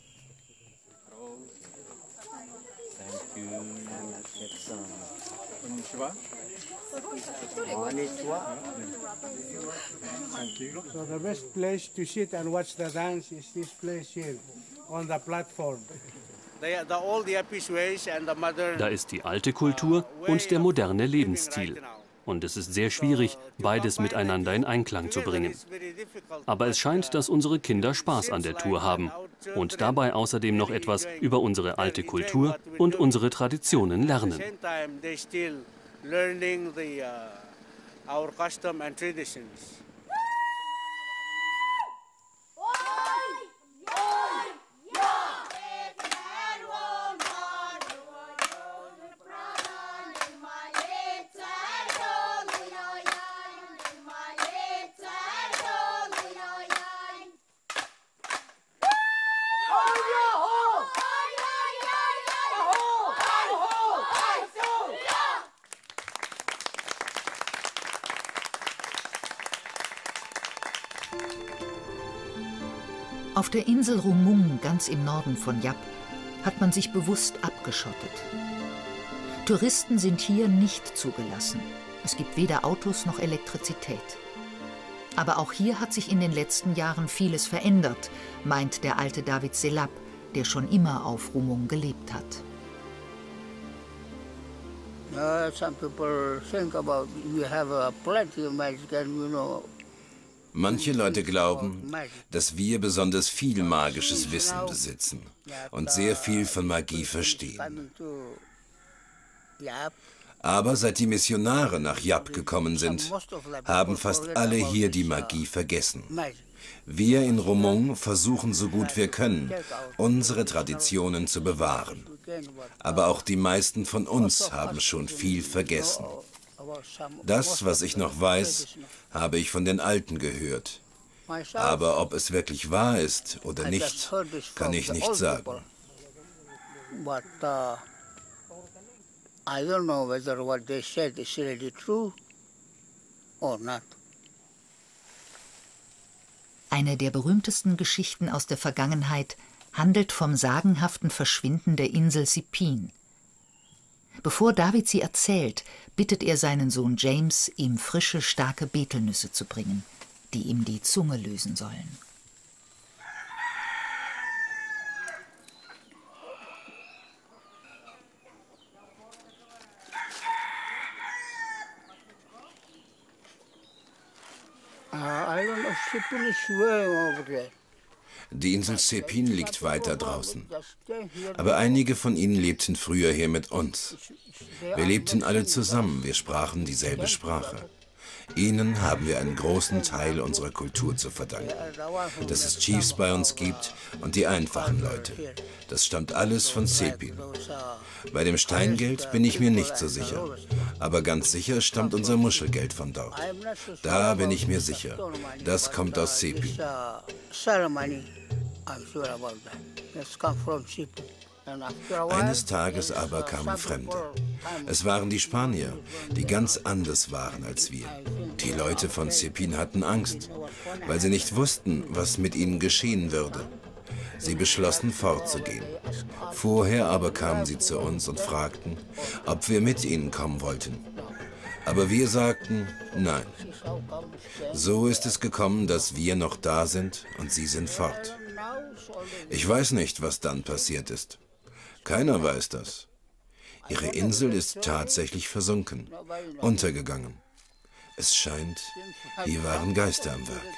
So the best place to sit and watch the dance is this place here on the platform. Da ist die alte Kultur und der moderne Lebensstil. Und es ist sehr schwierig, beides miteinander in Einklang zu bringen. Aber es scheint, dass unsere Kinder Spaß an der Tour haben und dabei außerdem noch etwas über unsere alte Kultur und unsere Traditionen lernen. Auf der Insel Rumung, ganz im Norden von Yap, hat man sich bewusst abgeschottet. Touristen sind hier nicht zugelassen. Es gibt weder Autos noch Elektrizität. Aber auch hier hat sich in den letzten Jahren vieles verändert, meint der alte David Selap, der schon immer auf Rumung gelebt hat. Uh, some people think about we have a plenty of magic and you know. Manche Leute glauben, dass wir besonders viel magisches Wissen besitzen und sehr viel von Magie verstehen. Aber seit die Missionare nach Yap gekommen sind, haben fast alle hier die Magie vergessen. Wir in Rumung versuchen so gut wir können, unsere Traditionen zu bewahren. Aber auch die meisten von uns haben schon viel vergessen. Das, was ich noch weiß, habe ich von den Alten gehört. Aber ob es wirklich wahr ist oder nicht, kann ich nicht sagen. I don't know whether what they said is really true or not. Eine der berühmtesten Geschichten aus der Vergangenheit handelt vom sagenhaften Verschwinden der Insel Sipin. Bevor David sie erzählt, bittet er seinen Sohn James, ihm frische, starke Betelnüsse zu bringen, die ihm die Zunge lösen sollen. Die Insel Sepin liegt weiter draußen. Aber einige von ihnen lebten früher hier mit uns. Wir lebten alle zusammen, wir sprachen dieselbe Sprache. Ihnen haben wir einen großen Teil unserer Kultur zu verdanken. Dass es Chiefs bei uns gibt und die einfachen Leute. Das stammt alles von Sepin. Bei dem Steingeld bin ich mir nicht so sicher. Aber ganz sicher stammt unser Muschelgeld von dort. Da bin ich mir sicher. Das kommt aus Sepin. Eines Tages aber kamen Fremde. Es waren die Spanier, die ganz anders waren als wir. Die Leute von Sepin hatten Angst, weil sie nicht wussten, was mit ihnen geschehen würde. Sie beschlossen, fortzugehen. Vorher aber kamen sie zu uns und fragten, ob wir mit ihnen kommen wollten. Aber wir sagten, nein. So ist es gekommen, dass wir noch da sind und sie sind fort. Ich weiß nicht, was dann passiert ist. Keiner weiß das. Ihre Insel ist tatsächlich versunken, untergegangen. Es scheint, hier waren Geister am Werk.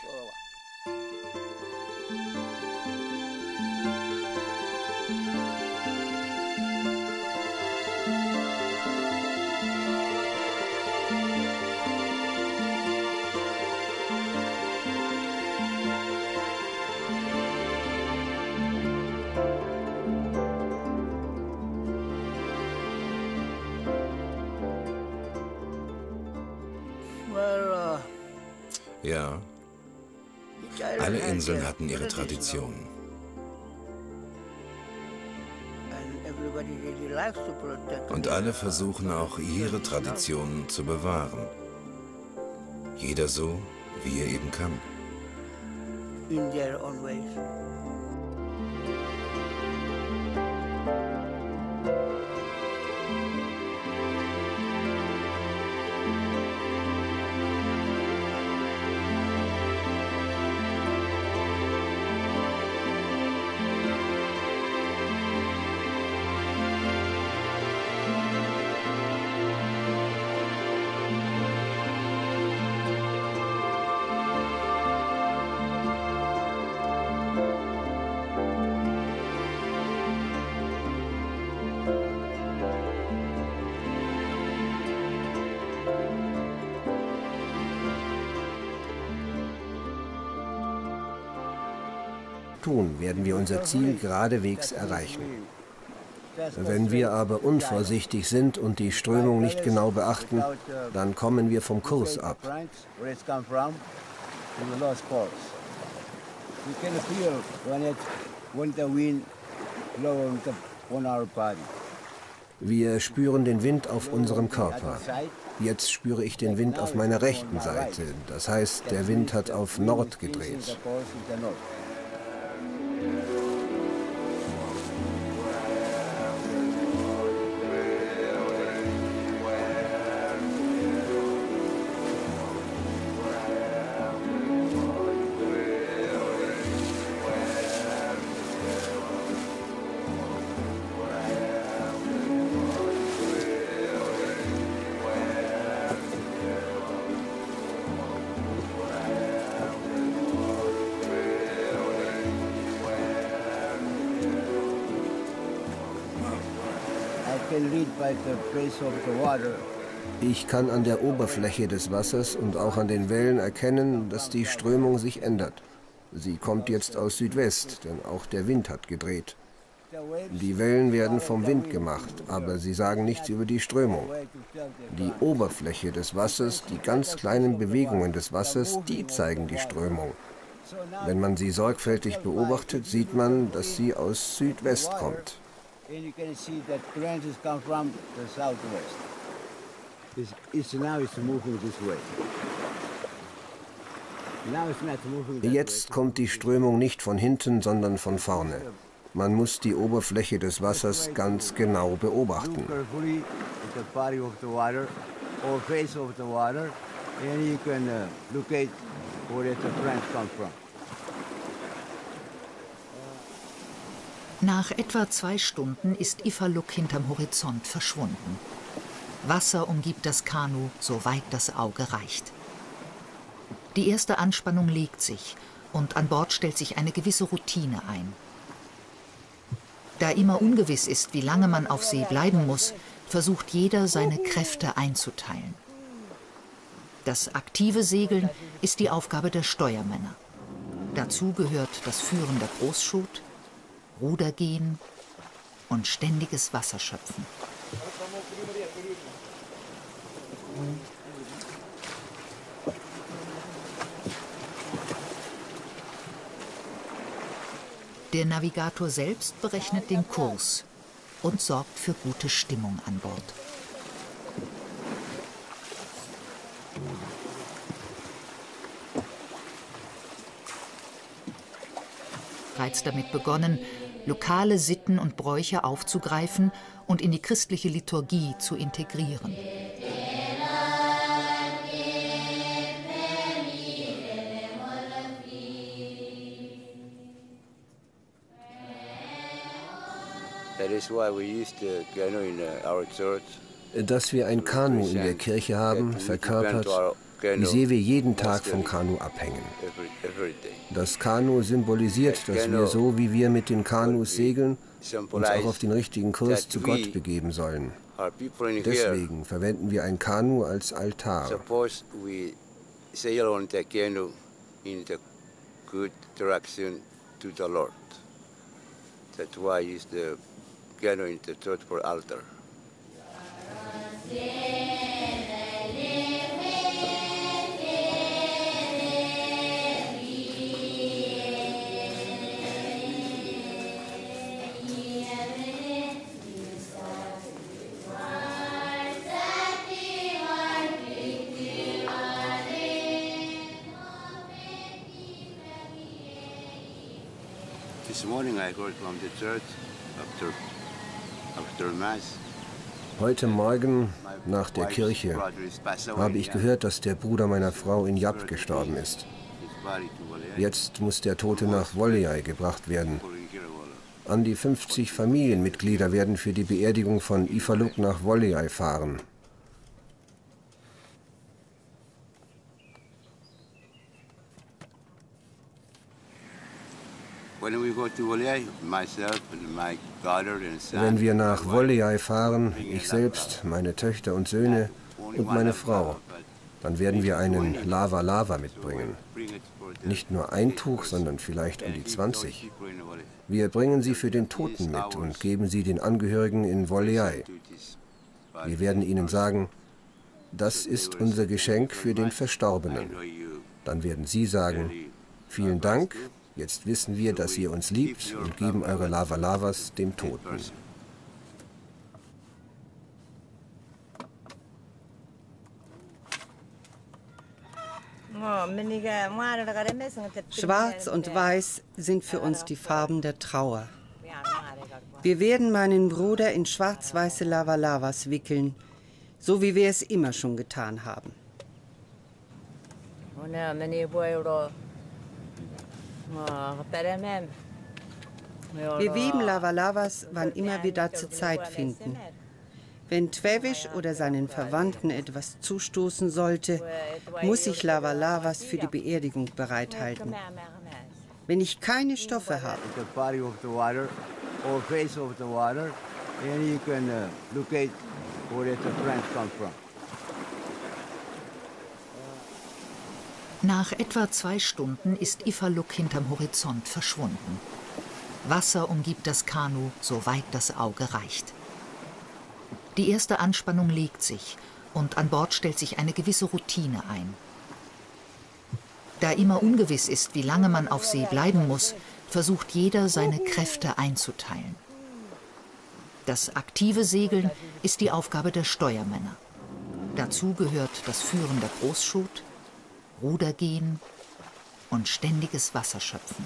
Ja, alle Inseln hatten ihre Traditionen. Und alle versuchen auch ihre Traditionen zu bewahren. Jeder so, wie er eben kann. Tun, werden wir unser Ziel geradewegs erreichen. Wenn wir aber unvorsichtig sind und die Strömung nicht genau beachten, dann kommen wir vom Kurs ab. Wir spüren den Wind auf unserem Körper. Jetzt spüre ich den Wind auf meiner rechten Seite. Das heißt, der Wind hat auf Nord gedreht. Ich kann an der Oberfläche des Wassers und auch an den Wellen erkennen, dass die Strömung sich ändert. Sie kommt jetzt aus Südwest, denn auch der Wind hat gedreht. Die Wellen werden vom Wind gemacht, aber sie sagen nichts über die Strömung. Die Oberfläche des Wassers, die ganz kleinen Bewegungen des Wassers, die zeigen die Strömung. Wenn man sie sorgfältig beobachtet, sieht man, dass sie aus Südwest kommt. And you can see that current has come from the southwest. It's, it's now it's moving this way. Jetzt kommt die Strömung nicht von hinten, sondern von vorne. Man muss die Oberfläche des Wassers ganz genau beobachten. Nach etwa zwei Stunden ist Ifaluk hinterm Horizont verschwunden. Wasser umgibt das Kanu, soweit das Auge reicht. Die erste Anspannung legt sich und an Bord stellt sich eine gewisse Routine ein. Da immer ungewiss ist, wie lange man auf See bleiben muss, versucht jeder, seine Kräfte einzuteilen. Das aktive Segeln ist die Aufgabe der Steuermänner. Dazu gehört das Führen der Großschut, Rudergehen und ständiges Wasserschöpfen. Der Navigator selbst berechnet den Kurs und sorgt für gute Stimmung an Bord. Bereits damit begonnen, lokale Sitten und Bräuche aufzugreifen und in die christliche Liturgie zu integrieren. Dass wir ein Kanu in der Kirche haben, verkörpert, wie sehr wir jeden Tag vom Kanu abhängen. Das Kanu symbolisiert, dass wir so, wie wir mit den Kanus segeln, uns auch auf den richtigen Kurs zu Gott begeben sollen. Deswegen verwenden wir ein Kanu als Altar. That's why is the canoe in the church for altar. This morning I heard from the church after, after Mass. Heute Morgen nach der Kirche habe ich gehört, dass der Bruder meiner Frau in Yap gestorben ist. Jetzt muss der Tote nach Woleai gebracht werden. An die fünfzig Familienmitglieder werden für die Beerdigung von Ifaluk nach Woleai fahren. Wenn wir nach Woleai fahren, ich selbst, meine Töchter und Söhne und meine Frau, dann werden wir einen Lava Lava mitbringen. Nicht nur ein Tuch, sondern vielleicht um die zwanzig. Wir bringen sie für den Toten mit und geben sie den Angehörigen in Woleai. Wir werden ihnen sagen, das ist unser Geschenk für den Verstorbenen. Dann werden sie sagen, vielen Dank. Jetzt wissen wir, dass ihr uns liebt und geben eure Lava Lavas dem Toten. Schwarz und Weiß sind für uns die Farben der Trauer. Wir werden meinen Bruder in schwarz-weiße Lava Lavas wickeln, so wie wir es immer schon getan haben. Wir weben Lava Lavas, wann immer wir dazu Zeit finden. Wenn Twevish oder seinen Verwandten etwas zustoßen sollte, muss ich Lava Lavas für die Beerdigung bereithalten. Wenn ich keine Stoffe habe, nach etwa zwei Stunden ist Ifaluk hinterm Horizont verschwunden. Wasser umgibt das Kanu, soweit das Auge reicht. Die erste Anspannung legt sich und an Bord stellt sich eine gewisse Routine ein. Da immer ungewiss ist, wie lange man auf See bleiben muss, versucht jeder, seine Kräfte einzuteilen. Das aktive Segeln ist die Aufgabe der Steuermänner. Dazu gehört das Führen der Großschut, Rudergehen und ständiges Wasserschöpfen.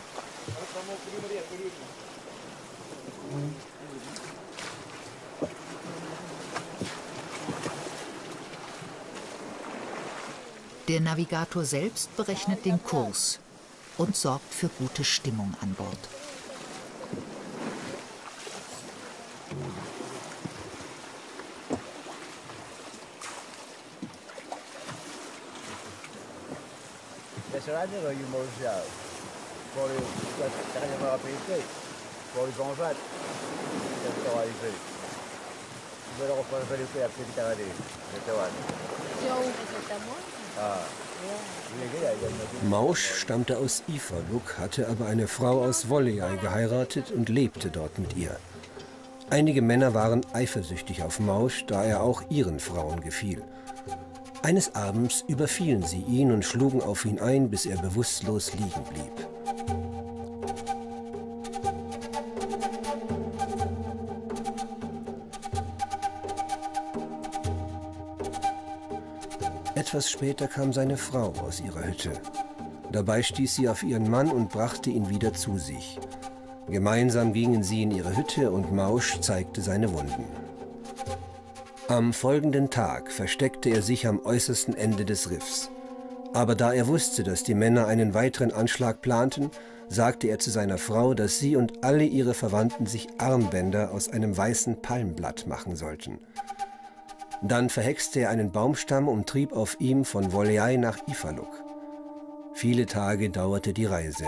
Der Navigator selbst berechnet den Kurs und sorgt für gute Stimmung an Bord. Mausch stammte aus Ifaluk, hatte aber eine Frau aus Woleai geheiratet und lebte dort mit ihr. Einige Männer waren eifersüchtig auf Mausch, da er auch ihren Frauen gefiel. Eines Abends überfielen sie ihn und schlugen auf ihn ein, bis er bewusstlos liegen blieb. Etwas später kam seine Frau aus ihrer Hütte. Dabei stieß sie auf ihren Mann und brachte ihn wieder zu sich. Gemeinsam gingen sie in ihre Hütte und Mausch zeigte seine Wunden. Am folgenden Tag versteckte er sich am äußersten Ende des Riffs. Aber da er wusste, dass die Männer einen weiteren Anschlag planten, sagte er zu seiner Frau, dass sie und alle ihre Verwandten sich Armbänder aus einem weißen Palmblatt machen sollten. Dann verhexte er einen Baumstamm und trieb auf ihm von Woleai nach Ifaluk. Viele Tage dauerte die Reise.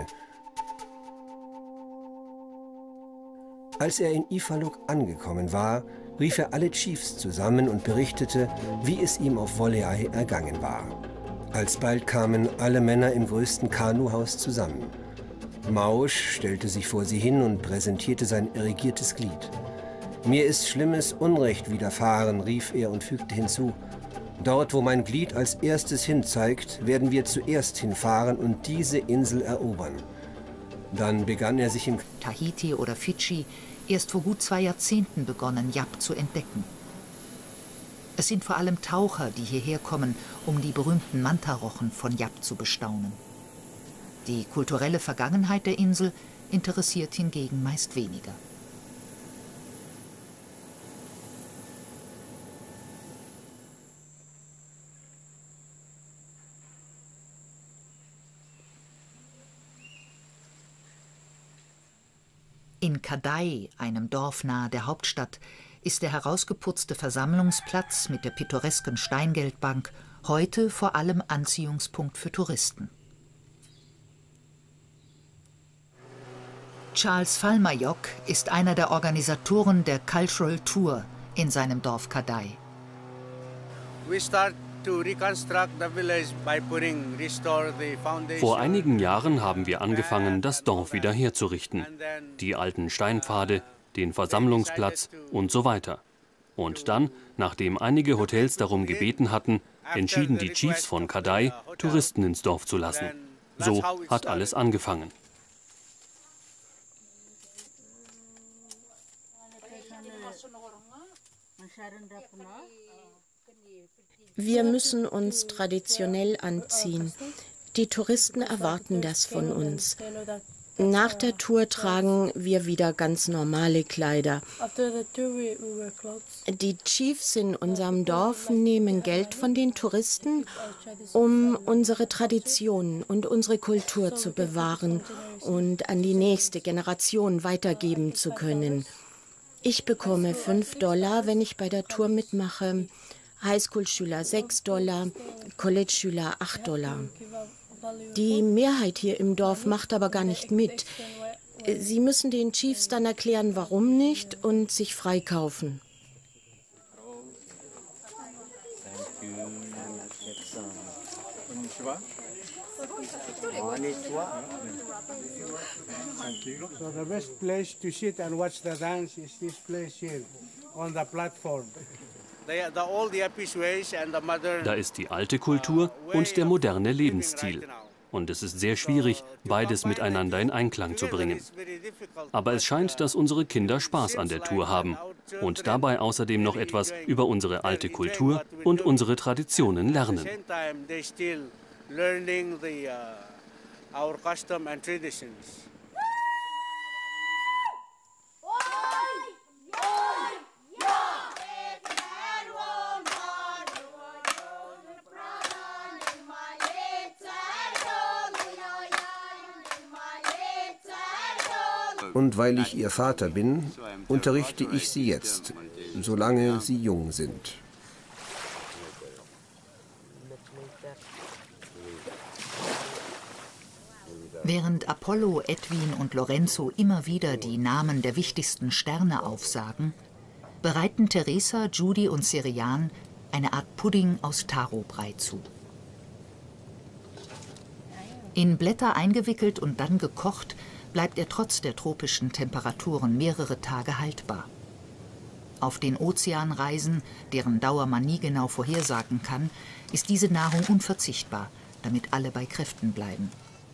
Als er in Ifaluk angekommen war, rief er alle Chiefs zusammen und berichtete, wie es ihm auf Woleai ergangen war. Alsbald kamen alle Männer im größten Kanuhaus zusammen. Mausch stellte sich vor sie hin und präsentierte sein irrigiertes Glied. »Mir ist schlimmes Unrecht widerfahren«, rief er und fügte hinzu. »Dort, wo mein Glied als erstes hinzeigt, werden wir zuerst hinfahren und diese Insel erobern.« Dann begann er sich im Tahiti oder Fidschi erst vor gut zwei Jahrzehnten begonnen, Yap zu entdecken. Es sind vor allem Taucher, die hierher kommen, um die berühmten Mantarochen von Yap zu bestaunen. Die kulturelle Vergangenheit der Insel interessiert hingegen meist weniger. In Kadai, einem Dorf nahe der Hauptstadt, ist der herausgeputzte Versammlungsplatz mit der pittoresken Steingeldbank heute vor allem Anziehungspunkt für Touristen. Charles Falmayok ist einer der Organisatoren der Cultural Tour in seinem Dorf Kadai. Vor einigen Jahren haben wir angefangen, das Dorf wieder herzurichten. Die alten Steinpfade, den Versammlungsplatz und so weiter. Und dann, nachdem einige Hotels darum gebeten hatten, entschieden die Chiefs von Kadai, Touristen ins Dorf zu lassen. So hat alles angefangen. Wir müssen uns traditionell anziehen. Die Touristen erwarten das von uns. Nach der Tour tragen wir wieder ganz normale Kleider. Die Chiefs in unserem Dorf nehmen Geld von den Touristen, um unsere Traditionen und unsere Kultur zu bewahren und an die nächste Generation weitergeben zu können. Ich bekomme fünf Dollar, wenn ich bei der Tour mitmache. Highschool-Schüler sechs Dollar, College-Schüler acht Dollar. Die Mehrheit hier im Dorf macht aber gar nicht mit. Sie müssen den Chiefs dann erklären, warum nicht, und sich freikaufen. So the best place to sit and watch the dance is this place here, on the platform. Da ist die alte Kultur und der moderne Lebensstil. Und es ist sehr schwierig, beides miteinander in Einklang zu bringen. Aber es scheint, dass unsere Kinder Spaß an der Tour haben und dabei außerdem noch etwas über unsere alte Kultur und unsere Traditionen lernen. our custom and traditions. Und weil ich ihr Vater bin, unterrichte ich sie jetzt, solange sie jung sind. Während Apollo, Edwin und Lorenzo immer wieder die Namen der wichtigsten Sterne aufsagen, bereiten Teresa, Judy und Serian eine Art Pudding aus Tarobrei zu. In Blätter eingewickelt und dann gekocht, bleibt er trotz der tropischen Temperaturen mehrere Tage haltbar. Auf den Ozeanreisen, deren Dauer man nie genau vorhersagen kann, ist diese Nahrung unverzichtbar, damit alle bei Kräften bleiben.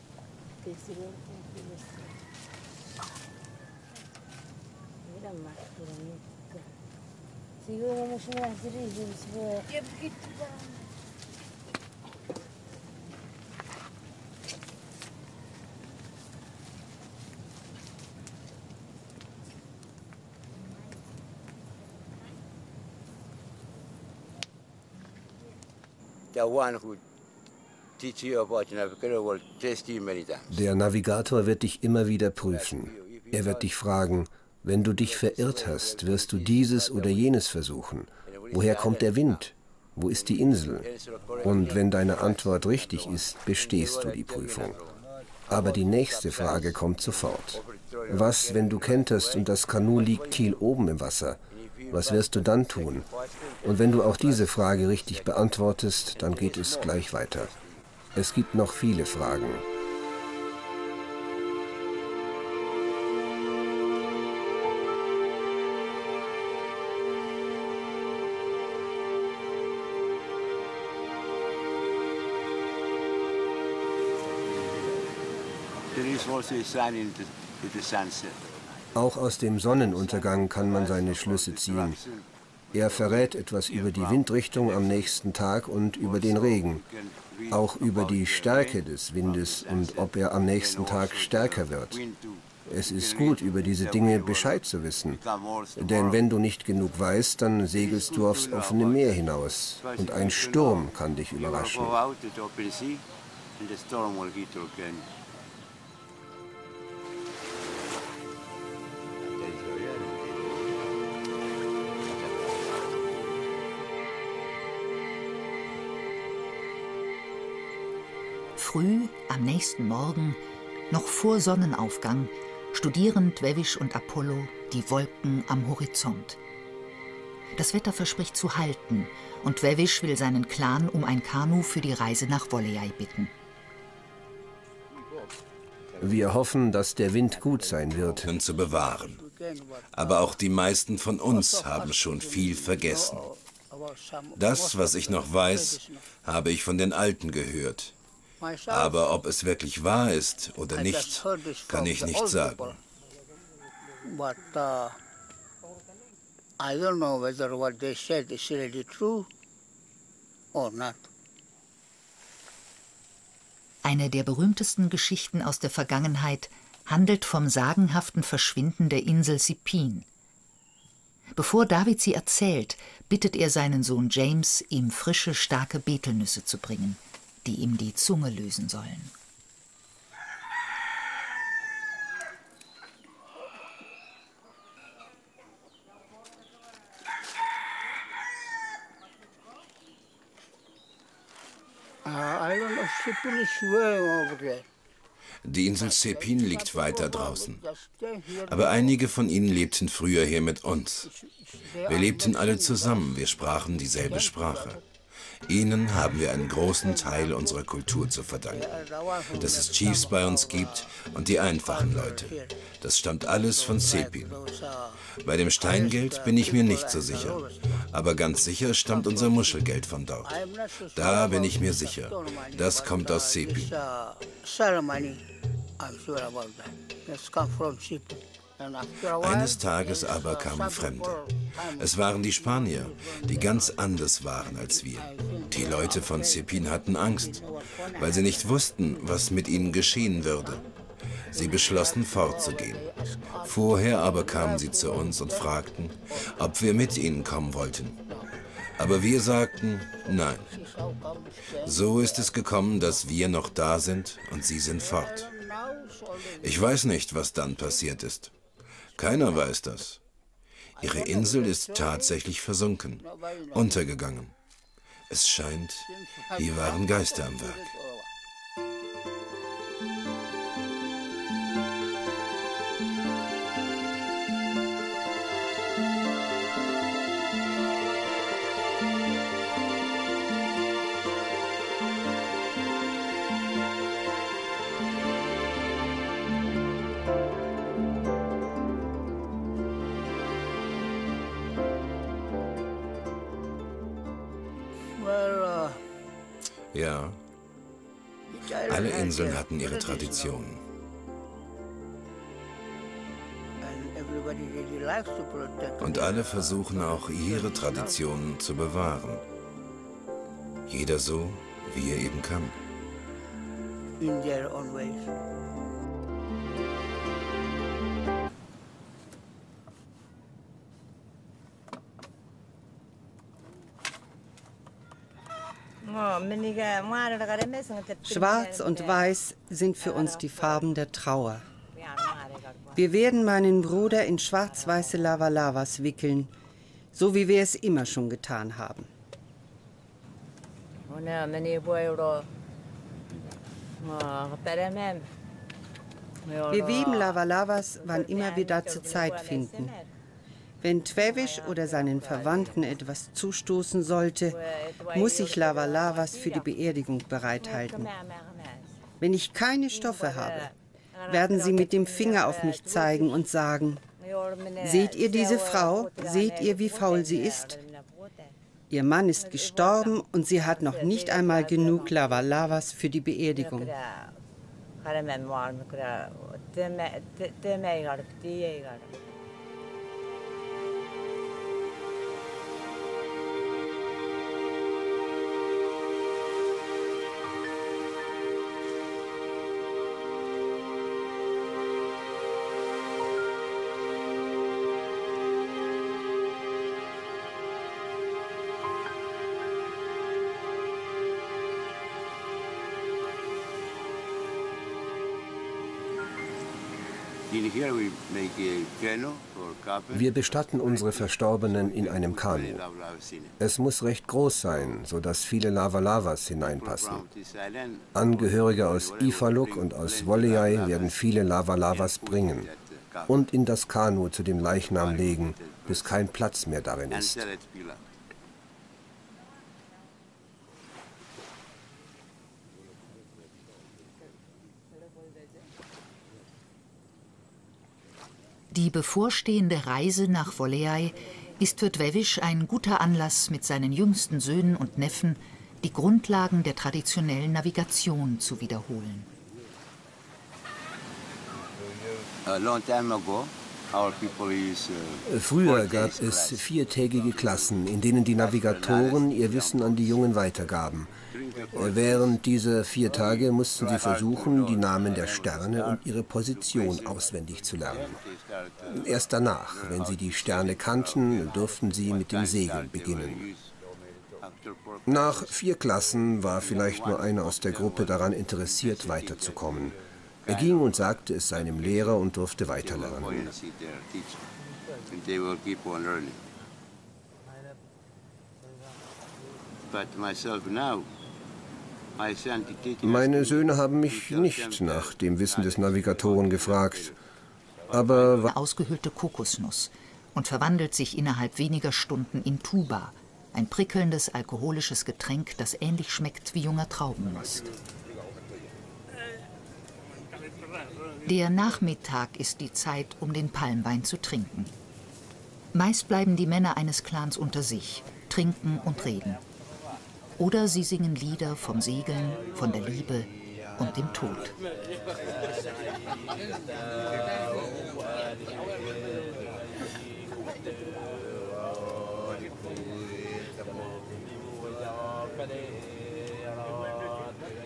Der Navigator wird dich immer wieder prüfen. Er wird dich fragen, wenn du dich verirrt hast, wirst du dieses oder jenes versuchen. Woher kommt der Wind? Wo ist die Insel? Und wenn deine Antwort richtig ist, bestehst du die Prüfung. Aber die nächste Frage kommt sofort. Was, wenn du kenterst und das Kanu liegt kiel oben im Wasser? Was wirst du dann tun? Und wenn du auch diese Frage richtig beantwortest, dann geht es gleich weiter. Es gibt noch viele Fragen. Auch aus dem Sonnenuntergang kann man seine Schlüsse ziehen. Er verrät etwas über die Windrichtung am nächsten Tag und über den Regen, auch über die Stärke des Windes und ob er am nächsten Tag stärker wird. Es ist gut, über diese Dinge Bescheid zu wissen, denn wenn du nicht genug weißt, dann segelst du aufs offene Meer hinaus und ein Sturm kann dich überraschen. Früh, am nächsten Morgen, noch vor Sonnenaufgang, studieren Dwevich und Apollo die Wolken am Horizont. Das Wetter verspricht zu halten und Dwevich will seinen Clan um ein Kanu für die Reise nach Woleai bitten. Wir hoffen, dass der Wind gut sein wird. Und zu bewahren. Aber auch die meisten von uns haben schon viel vergessen. Das, was ich noch weiß, habe ich von den Alten gehört. Aber ob es wirklich wahr ist oder nicht, kann ich nicht sagen. Eine der berühmtesten Geschichten aus der Vergangenheit handelt vom sagenhaften Verschwinden der Insel Sipin. Bevor David sie erzählt, bittet er seinen Sohn James, ihm frische, starke Betelnüsse zu bringen, die ihm die Zunge lösen sollen. Die Insel Sepin liegt weiter draußen. Aber einige von ihnen lebten früher hier mit uns. Wir lebten alle zusammen, wir sprachen dieselbe Sprache. Ihnen haben wir einen großen Teil unserer Kultur zu verdanken. Dass es Chiefs bei uns gibt und die einfachen Leute. Das stammt alles von Sepin. Bei dem Steingeld bin ich mir nicht so sicher. Aber ganz sicher stammt unser Muschelgeld von dort. Da bin ich mir sicher. Das kommt aus Sepin. Eines Tages aber kamen Fremde. Es waren die Spanier, die ganz anders waren als wir. Die Leute von Zepin hatten Angst, weil sie nicht wussten, was mit ihnen geschehen würde. Sie beschlossen, fortzugehen. Vorher aber kamen sie zu uns und fragten, ob wir mit ihnen kommen wollten. Aber wir sagten, nein. So ist es gekommen, dass wir noch da sind und sie sind fort. Ich weiß nicht, was dann passiert ist. Keiner weiß das. Ihre Insel ist tatsächlich versunken, untergegangen. Es scheint, hier waren Geister am Werk. Ja, alle Inseln hatten ihre Traditionen. Und alle versuchen auch ihre Traditionen zu bewahren. Jeder so, wie er eben kann. Schwarz und Weiß sind für uns die Farben der Trauer. Wir werden meinen Bruder in schwarz-weiße Lava-Lavas wickeln, so wie wir es immer schon getan haben. Wir weben Lava-Lavas, wann immer wir dazu Zeit finden. Wenn Tvevish oder seinen Verwandten etwas zustoßen sollte, muss ich Lava-Lavas für die Beerdigung bereithalten. Wenn ich keine Stoffe habe, werden sie mit dem Finger auf mich zeigen und sagen, seht ihr diese Frau? Seht ihr, wie faul sie ist? Ihr Mann ist gestorben und sie hat noch nicht einmal genug Lava-Lavas für die Beerdigung. Wir bestatten unsere Verstorbenen in einem Kanu. Es muss recht groß sein, sodass viele Lava-Lavas hineinpassen. Angehörige aus Ifaluk und aus Woleai werden viele Lava-Lavas bringen und in das Kanu zu dem Leichnam legen, bis kein Platz mehr darin ist. Die bevorstehende Reise nach Woleai ist für Tvevish ein guter Anlass, mit seinen jüngsten Söhnen und Neffen die Grundlagen der traditionellen Navigation zu wiederholen. Früher gab es viertägige Klassen, in denen die Navigatoren ihr Wissen an die Jungen weitergaben. Während dieser vier Tage mussten sie versuchen, die Namen der Sterne und ihre Position auswendig zu lernen. Erst danach, wenn sie die Sterne kannten, durften sie mit dem Segeln beginnen. Nach vier Klassen war vielleicht nur einer aus der Gruppe daran interessiert, weiterzukommen. Er ging und sagte es seinem Lehrer und durfte weiterlernen. Meine Söhne haben mich nicht nach dem Wissen des Navigatoren gefragt, aber... Eine ausgehöhlte Kokosnuss und verwandelt sich innerhalb weniger Stunden in Tuba, ein prickelndes alkoholisches Getränk, das ähnlich schmeckt wie junger Traubenmost. Der Nachmittag ist die Zeit, um den Palmwein zu trinken. Meist bleiben die Männer eines Clans unter sich, trinken und reden. Oder sie singen Lieder vom Segeln, von der Liebe und dem Tod.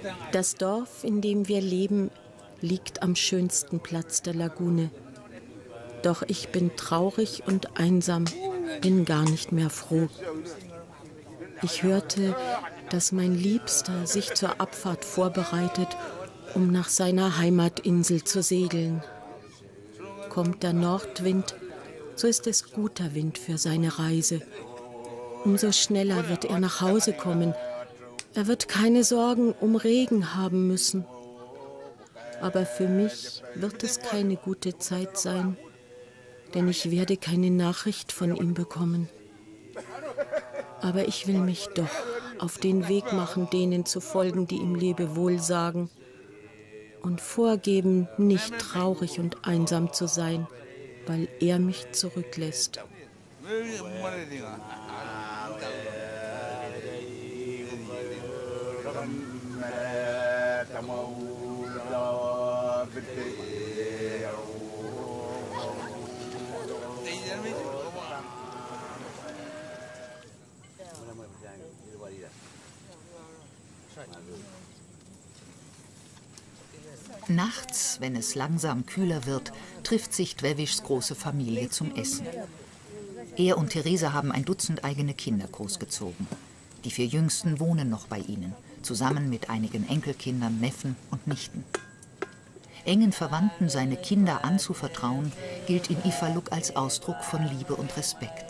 Das Dorf, in dem wir leben, liegt am schönsten Platz der Lagune. Doch ich bin traurig und einsam, bin gar nicht mehr froh. Ich hörte, dass mein Liebster sich zur Abfahrt vorbereitet, um nach seiner Heimatinsel zu segeln. Kommt der Nordwind, so ist es guter Wind für seine Reise. Umso schneller wird er nach Hause kommen. Er wird keine Sorgen um Regen haben müssen. Aber für mich wird es keine gute Zeit sein, denn ich werde keine Nachricht von ihm bekommen. Aber ich will mich doch auf den Weg machen, denen zu folgen, die ihm Lebewohl sagen, und vorgeben, nicht traurig und einsam zu sein, weil er mich zurücklässt. Nachts, wenn es langsam kühler wird, trifft sich Dwevischs große Familie zum Essen. Er und Theresa haben ein Dutzend eigene Kinder großgezogen. Die vier Jüngsten wohnen noch bei ihnen, zusammen mit einigen Enkelkindern, Neffen und Nichten. Engen Verwandten seine Kinder anzuvertrauen, gilt in Ifaluk als Ausdruck von Liebe und Respekt.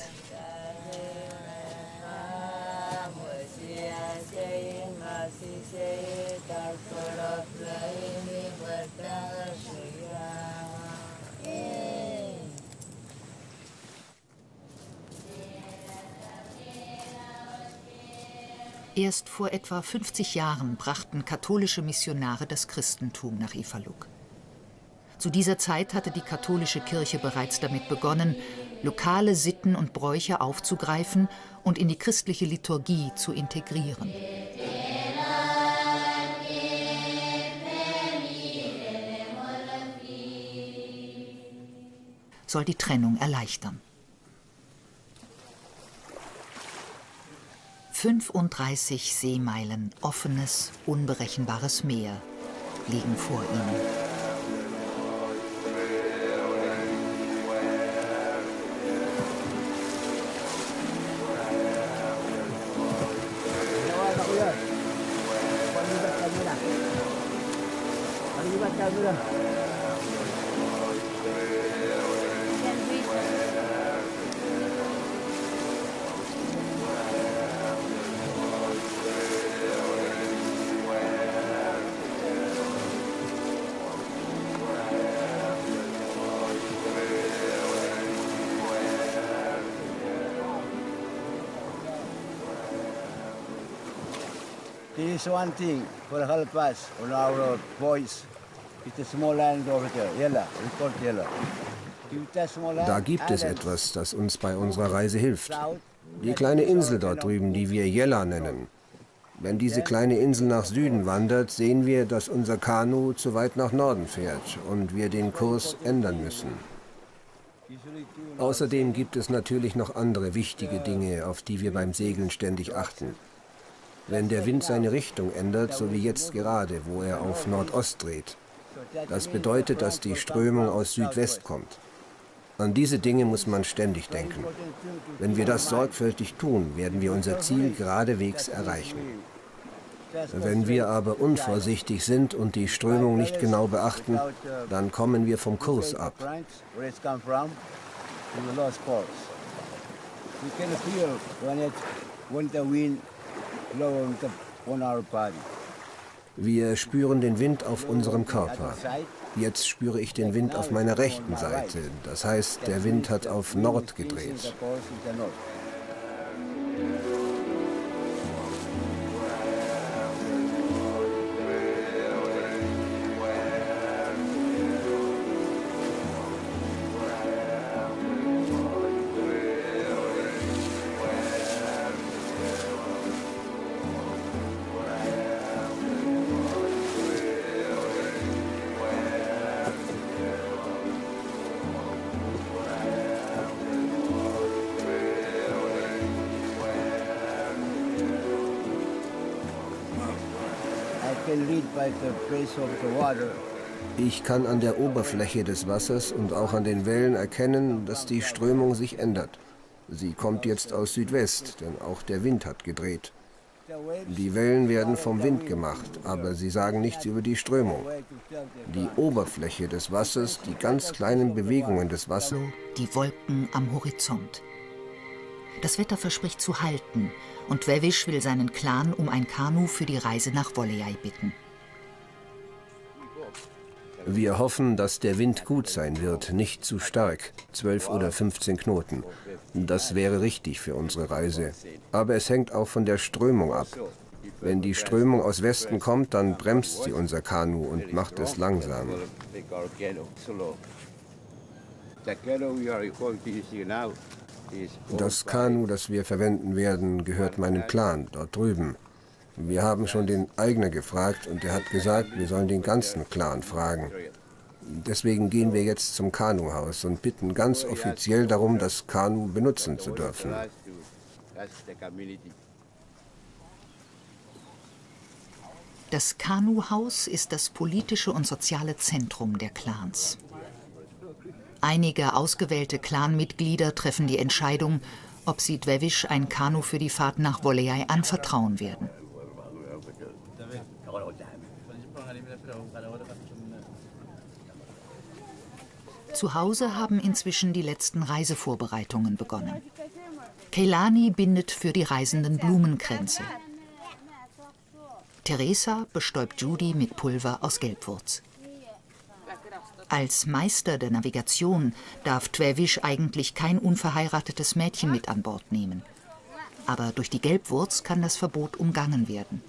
Erst vor etwa fünfzig Jahren brachten katholische Missionare das Christentum nach Ifaluk. Zu dieser Zeit hatte die katholische Kirche bereits damit begonnen, lokale Sitten und Bräuche aufzugreifen und in die christliche Liturgie zu integrieren. Soll die Trennung erleichtern. fünfunddreißig Seemeilen offenes, unberechenbares Meer liegen vor ihnen. This is one thing for help us on our voice. It's a small land over there, yellow, report yellow. Da gibt es etwas, das uns bei unserer Reise hilft. Die kleine Insel dort drüben, die wir Jella nennen. Wenn diese kleine Insel nach Süden wandert, sehen wir, dass unser Kanu zu weit nach Norden fährt und wir den Kurs ändern müssen. Außerdem gibt es natürlich noch andere wichtige Dinge, auf die wir beim Segeln ständig achten. Wenn der Wind seine Richtung ändert, so wie jetzt gerade, wo er auf Nordost dreht, das bedeutet, dass die Strömung aus Südwest kommt. An diese Dinge muss man ständig denken. Wenn wir das sorgfältig tun, werden wir unser Ziel geradewegs erreichen. Wenn wir aber unvorsichtig sind und die Strömung nicht genau beachten, dann kommen wir vom Kurs ab. Wir spüren den Wind auf unserem Körper. Jetzt spüre ich den Wind auf meiner rechten Seite. Das heißt, der Wind hat auf Nord gedreht. Ich kann an der Oberfläche des Wassers und auch an den Wellen erkennen, dass die Strömung sich ändert. Sie kommt jetzt aus Südwest, denn auch der Wind hat gedreht. Die Wellen werden vom Wind gemacht, aber sie sagen nichts über die Strömung. Die Oberfläche des Wassers, die ganz kleinen Bewegungen des Wassers. Die Wolken am Horizont. Das Wetter verspricht zu halten und Tvevish will seinen Clan um ein Kanu für die Reise nach Woleai bitten. Wir hoffen, dass der Wind gut sein wird, nicht zu stark, zwölf oder fünfzehn Knoten. Das wäre richtig für unsere Reise. Aber es hängt auch von der Strömung ab. Wenn die Strömung aus Westen kommt, dann bremst sie unser Kanu und macht es langsam. Das Kanu, das wir verwenden werden, gehört meinem Clan dort drüben. Wir haben schon den Eigner gefragt und er hat gesagt, wir sollen den ganzen Clan fragen. Deswegen gehen wir jetzt zum Kanuhaus und bitten ganz offiziell darum, das Kanu benutzen zu dürfen. Das Kanuhaus ist das politische und soziale Zentrum der Clans. Einige ausgewählte Clanmitglieder treffen die Entscheidung, ob sie Tvevish ein Kanu für die Fahrt nach Woleai anvertrauen werden. Zu Hause haben inzwischen die letzten Reisevorbereitungen begonnen. Keilani bindet für die Reisenden Blumenkränze. Teresa bestäubt Judy mit Pulver aus Gelbwurz. Als Meister der Navigation darf Tvevish eigentlich kein unverheiratetes Mädchen mit an Bord nehmen. Aber durch die Gelbwurz kann das Verbot umgangen werden.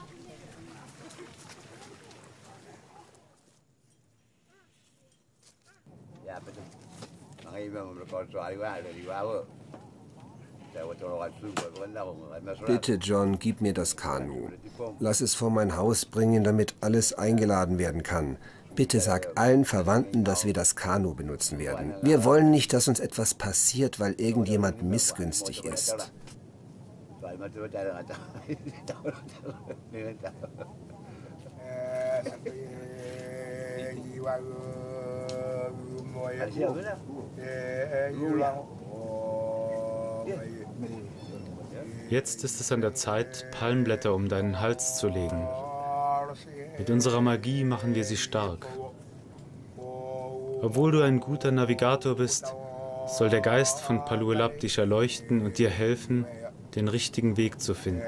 Bitte, John, gib mir das Kanu. Lass es vor mein Haus bringen, damit alles eingeladen werden kann. Bitte sag allen Verwandten, dass wir das Kanu benutzen werden. Wir wollen nicht, dass uns etwas passiert, weil irgendjemand missgünstig ist. Jetzt ist es an der Zeit, Palmblätter um deinen Hals zu legen. Mit unserer Magie machen wir sie stark. Obwohl du ein guter Navigator bist, soll der Geist von Paluelap dich erleuchten und dir helfen, den richtigen Weg zu finden.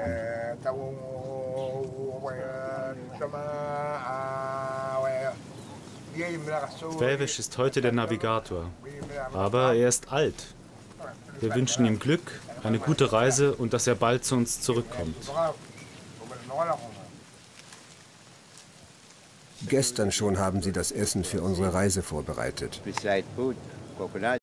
Tvevish ist heute der Navigator, aber er ist alt. Wir wünschen ihm Glück, eine gute Reise und dass er bald zu uns zurückkommt. Gestern schon haben sie das Essen für unsere Reise vorbereitet.